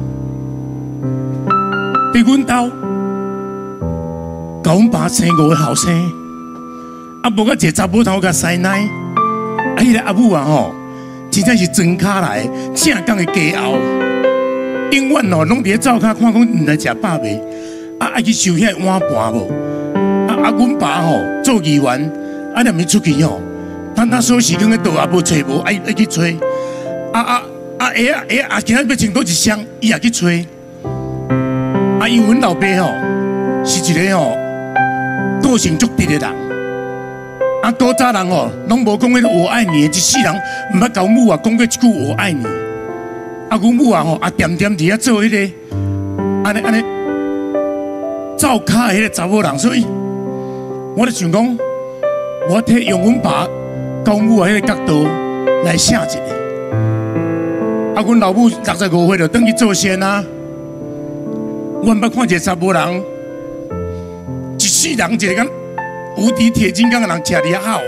[SPEAKER 19] 伫阮兜，甲阮爸生五个后生，啊无甲一个查某头甲塞奶，啊迄个阿母啊吼，真正是装卡来正港的家后，永远吼拢伫咧灶骹看讲毋来食饱未，啊爱去收遐碗盘无。 啊，阮爸吼做议员，啊，连咪出去吼，等他锁匙羹咧倒也无找无，爱爱去找。啊啊啊！下啊下啊，今仔要穿倒一箱，伊也去找。啊，因为阮老爸吼是一个吼个性足直的人。啊，古早人吼拢无讲迄个我爱你，一世人毋捌甲母啊讲过一句我爱你。啊，阮母啊吼啊点点伫遐做迄个，安尼安尼灶骹的迄个查某人，所以。 我咧想讲，我替用阮爸教母啊迄个角度来写一个。啊，阮老母六十五岁就转去做仙啊。我毋捌看一个查某人，一世人一个敢无敌铁金刚的人吃得好。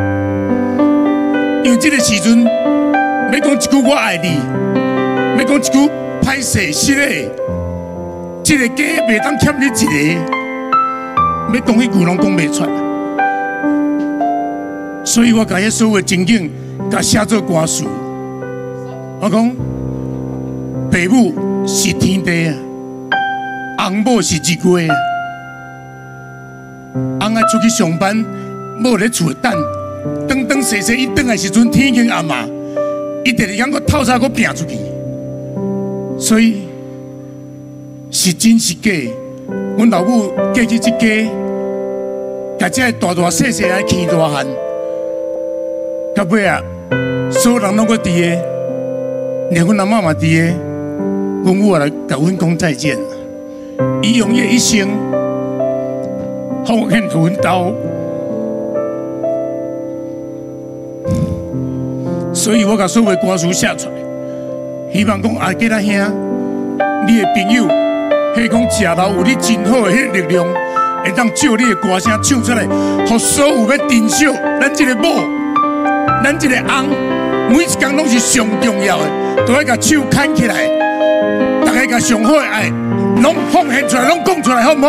[SPEAKER 19] 因为这个时阵，要讲一句我爱你，要讲一句歹势失礼，这个家袂当欠你一个。 要讲迄句拢讲袂出，所以我甲迄所有情景，甲写做歌词。我讲，爸母是天地啊，翁某是日月啊。翁仔出去上班，某咧厝等，等等细细伊转来时阵，天已经暗啊，伊第二天搁透早搁拼出去，所以是真是假？阮老母嫁去这家。 甲这大大细细来牵大汉，到尾啊，所有人拢搁伫个，连阮阿嬷嘛伫个，阮母啊来甲阮讲再见。伊用伊一生奉献阮兜，所以我甲所有歌词写出来，希望讲阿吉仔兄，你的朋友，迄讲食老有你真好的迄个力量。 会当照你的歌声唱出来，互所有要珍惜咱这个某，咱这个翁，每一工拢是上重要的，都要甲手牵起来，大家甲上好的爱，拢奉献出来，拢讲出来，好唔好？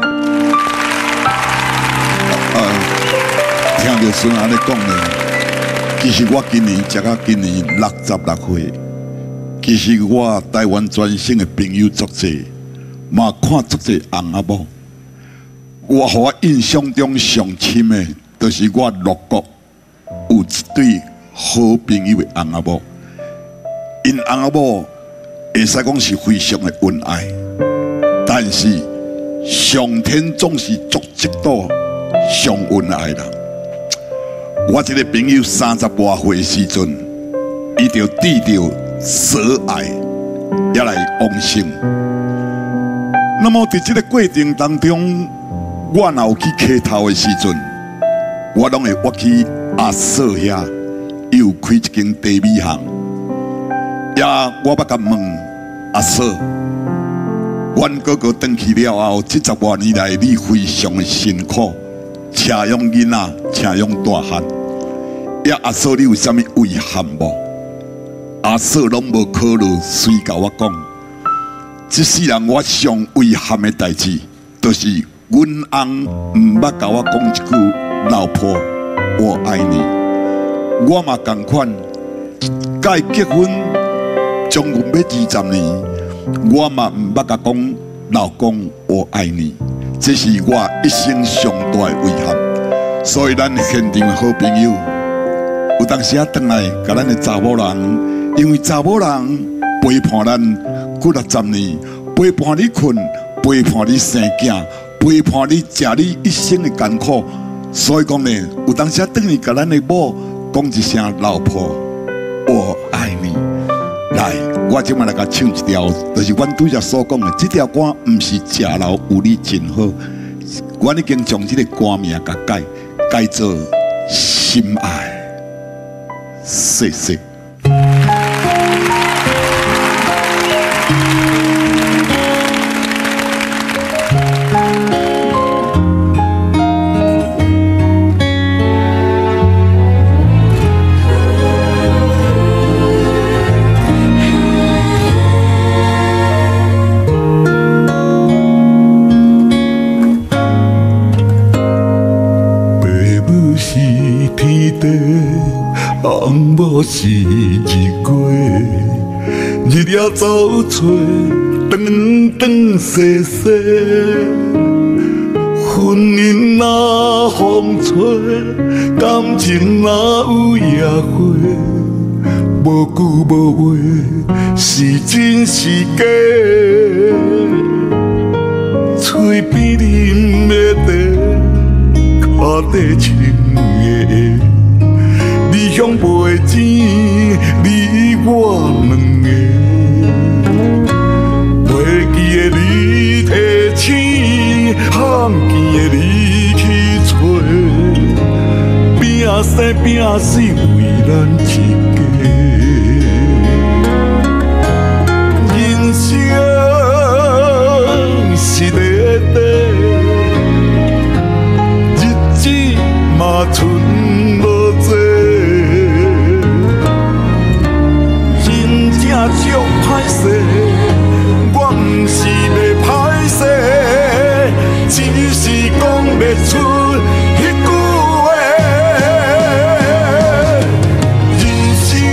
[SPEAKER 4] 呃，听到孙安尼讲呢，其实我今年才到今年六十六岁，其实我台湾全省的朋友足济，嘛看足济翁仔某。 我互我印象中上深的，就是我陆国有一对好朋友的翁仔某，因翁仔某会使讲是非常的恩爱，但是上天总是足极度上恩爱人。我一个朋友三十多岁的时阵，伊就遇到所爱，也来往生。那么在这个过程当中， 我若有去溪头的时阵，我拢会我去阿嫂遐，伊有开一间茶米行。也我捌甲问阿嫂，阮哥哥转去了后，这十多年来你非常的辛苦，请养囡仔，请养大汉。也阿嫂，你有啥物遗憾无？阿嫂拢无考虑，随甲我讲，这世人我上遗憾的代志，就是。 阮翁毋捌甲我讲一句“老婆，我爱你”，我嘛同款。甲伊结婚，将近要二十年，我嘛毋捌甲讲“老公，我爱你”，这是我一生上大的遗憾。所以，咱现场的好朋友，有当时啊，转来甲咱的查某人，因为查某人陪伴咱几六十年，陪伴你困，陪伴你生囝。 陪伴你，食你一生的艰苦， 所以讲呢，有当时等于甲咱的某讲一声老婆，我爱你。来，我今麦来甲唱一条，就是阮拄则所讲的，这条歌毋是食老有你真好，阮已经将这个歌名甲改改做心爱。谢谢。
[SPEAKER 6] 红某是日月，日夜走找，长长细细。婚姻若风吹，感情若有野花。无句无话，是真是假？嘴边啉的茶，脚底穿的。你向卖钱，你我两个，袂记的你提醒，罕见的你去找，拼生拼死为咱一家。人生是短短，日子嘛剩无多。足歹势，我毋是要歹势，只是讲袂出迄句话。人生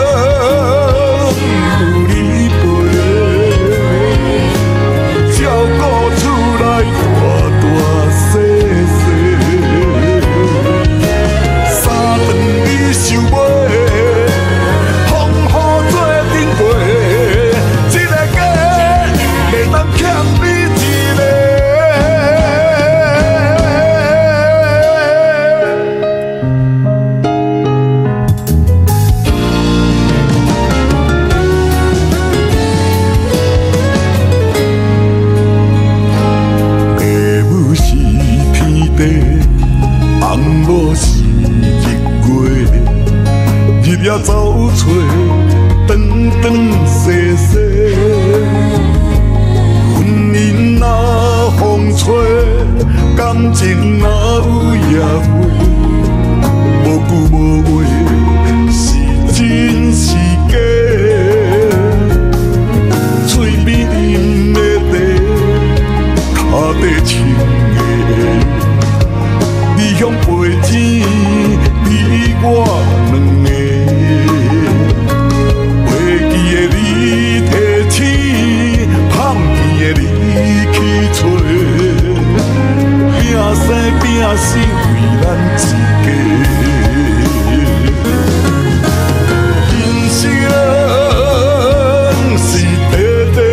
[SPEAKER 6] 有你陪，照顾厝内大大小小，三顿你想买。走找长长细细，婚姻若风吹，感情若有野花，无句无话，是真是假？嘴边啉的茶，脚底穿的，你向赔钱，你我两个。拼生拼死为咱一家，人生是短短，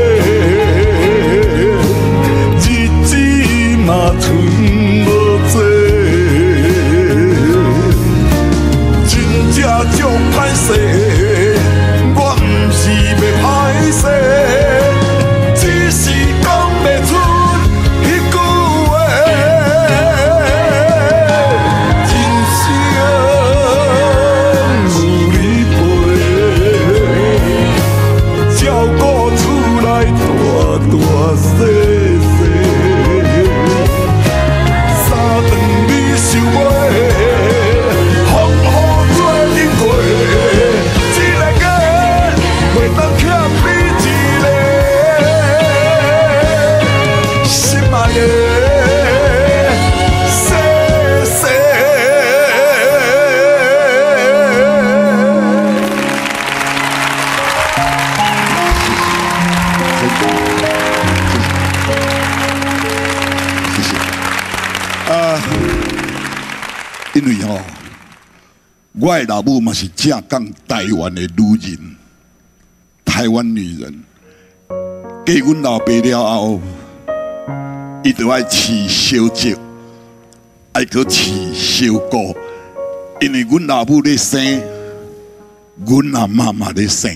[SPEAKER 6] 日子嘛剩无多，真正足歹势，我毋是要歹势，只是讲袂出。因为吼，我的老母嘛是正港台湾的女人，台湾女人。嫁阮老爸了后，伊就爱饲小姐，
[SPEAKER 4] 爱去饲小狗，因为阮老母咧生，阮阿妈嘛咧生，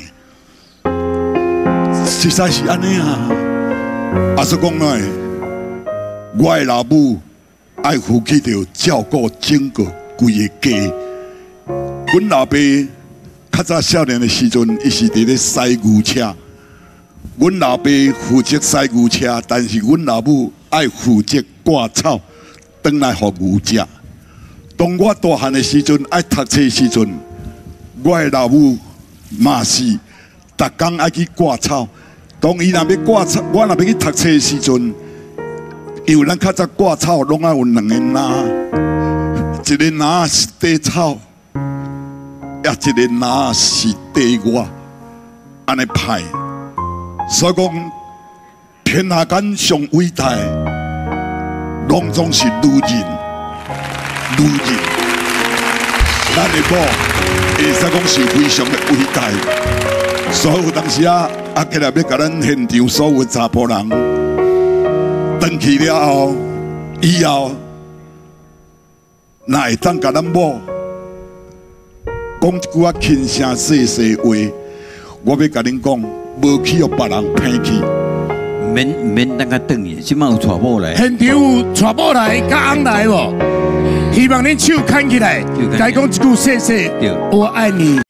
[SPEAKER 4] 实在是安尼啊。啊，所讲呢，我的老母爱负起着照顾整个规个家。阮老爸较早少年的时阵，伊是伫咧驶牛车。阮老爸负责驶牛车，但是阮老母爱负责割草，转来互牛食。当我大汉的时阵，爱读册的时阵，我的老母嘛是逐工爱去割草。当伊若要割草，我若要去读册的时阵，因为咱较早割草拢爱有两个篮，一个篮是地草，也一个篮是地外，安尼派。所以讲，天下间上伟大，拢总是女人，女人。咱的某，会使讲是非常的伟大。所有当时啊，啊，起来要甲咱现场所有查甫人，回去了后，以后，若会当甲咱某讲一句啊轻声细细话，我要甲恁讲。无去互别人骗去，
[SPEAKER 15] 免免等下转去，即摆有娶某来。
[SPEAKER 19] 现场有娶某来，甲翁来无？希望恁手牵起来，甲伊讲一句谢谢，我爱你。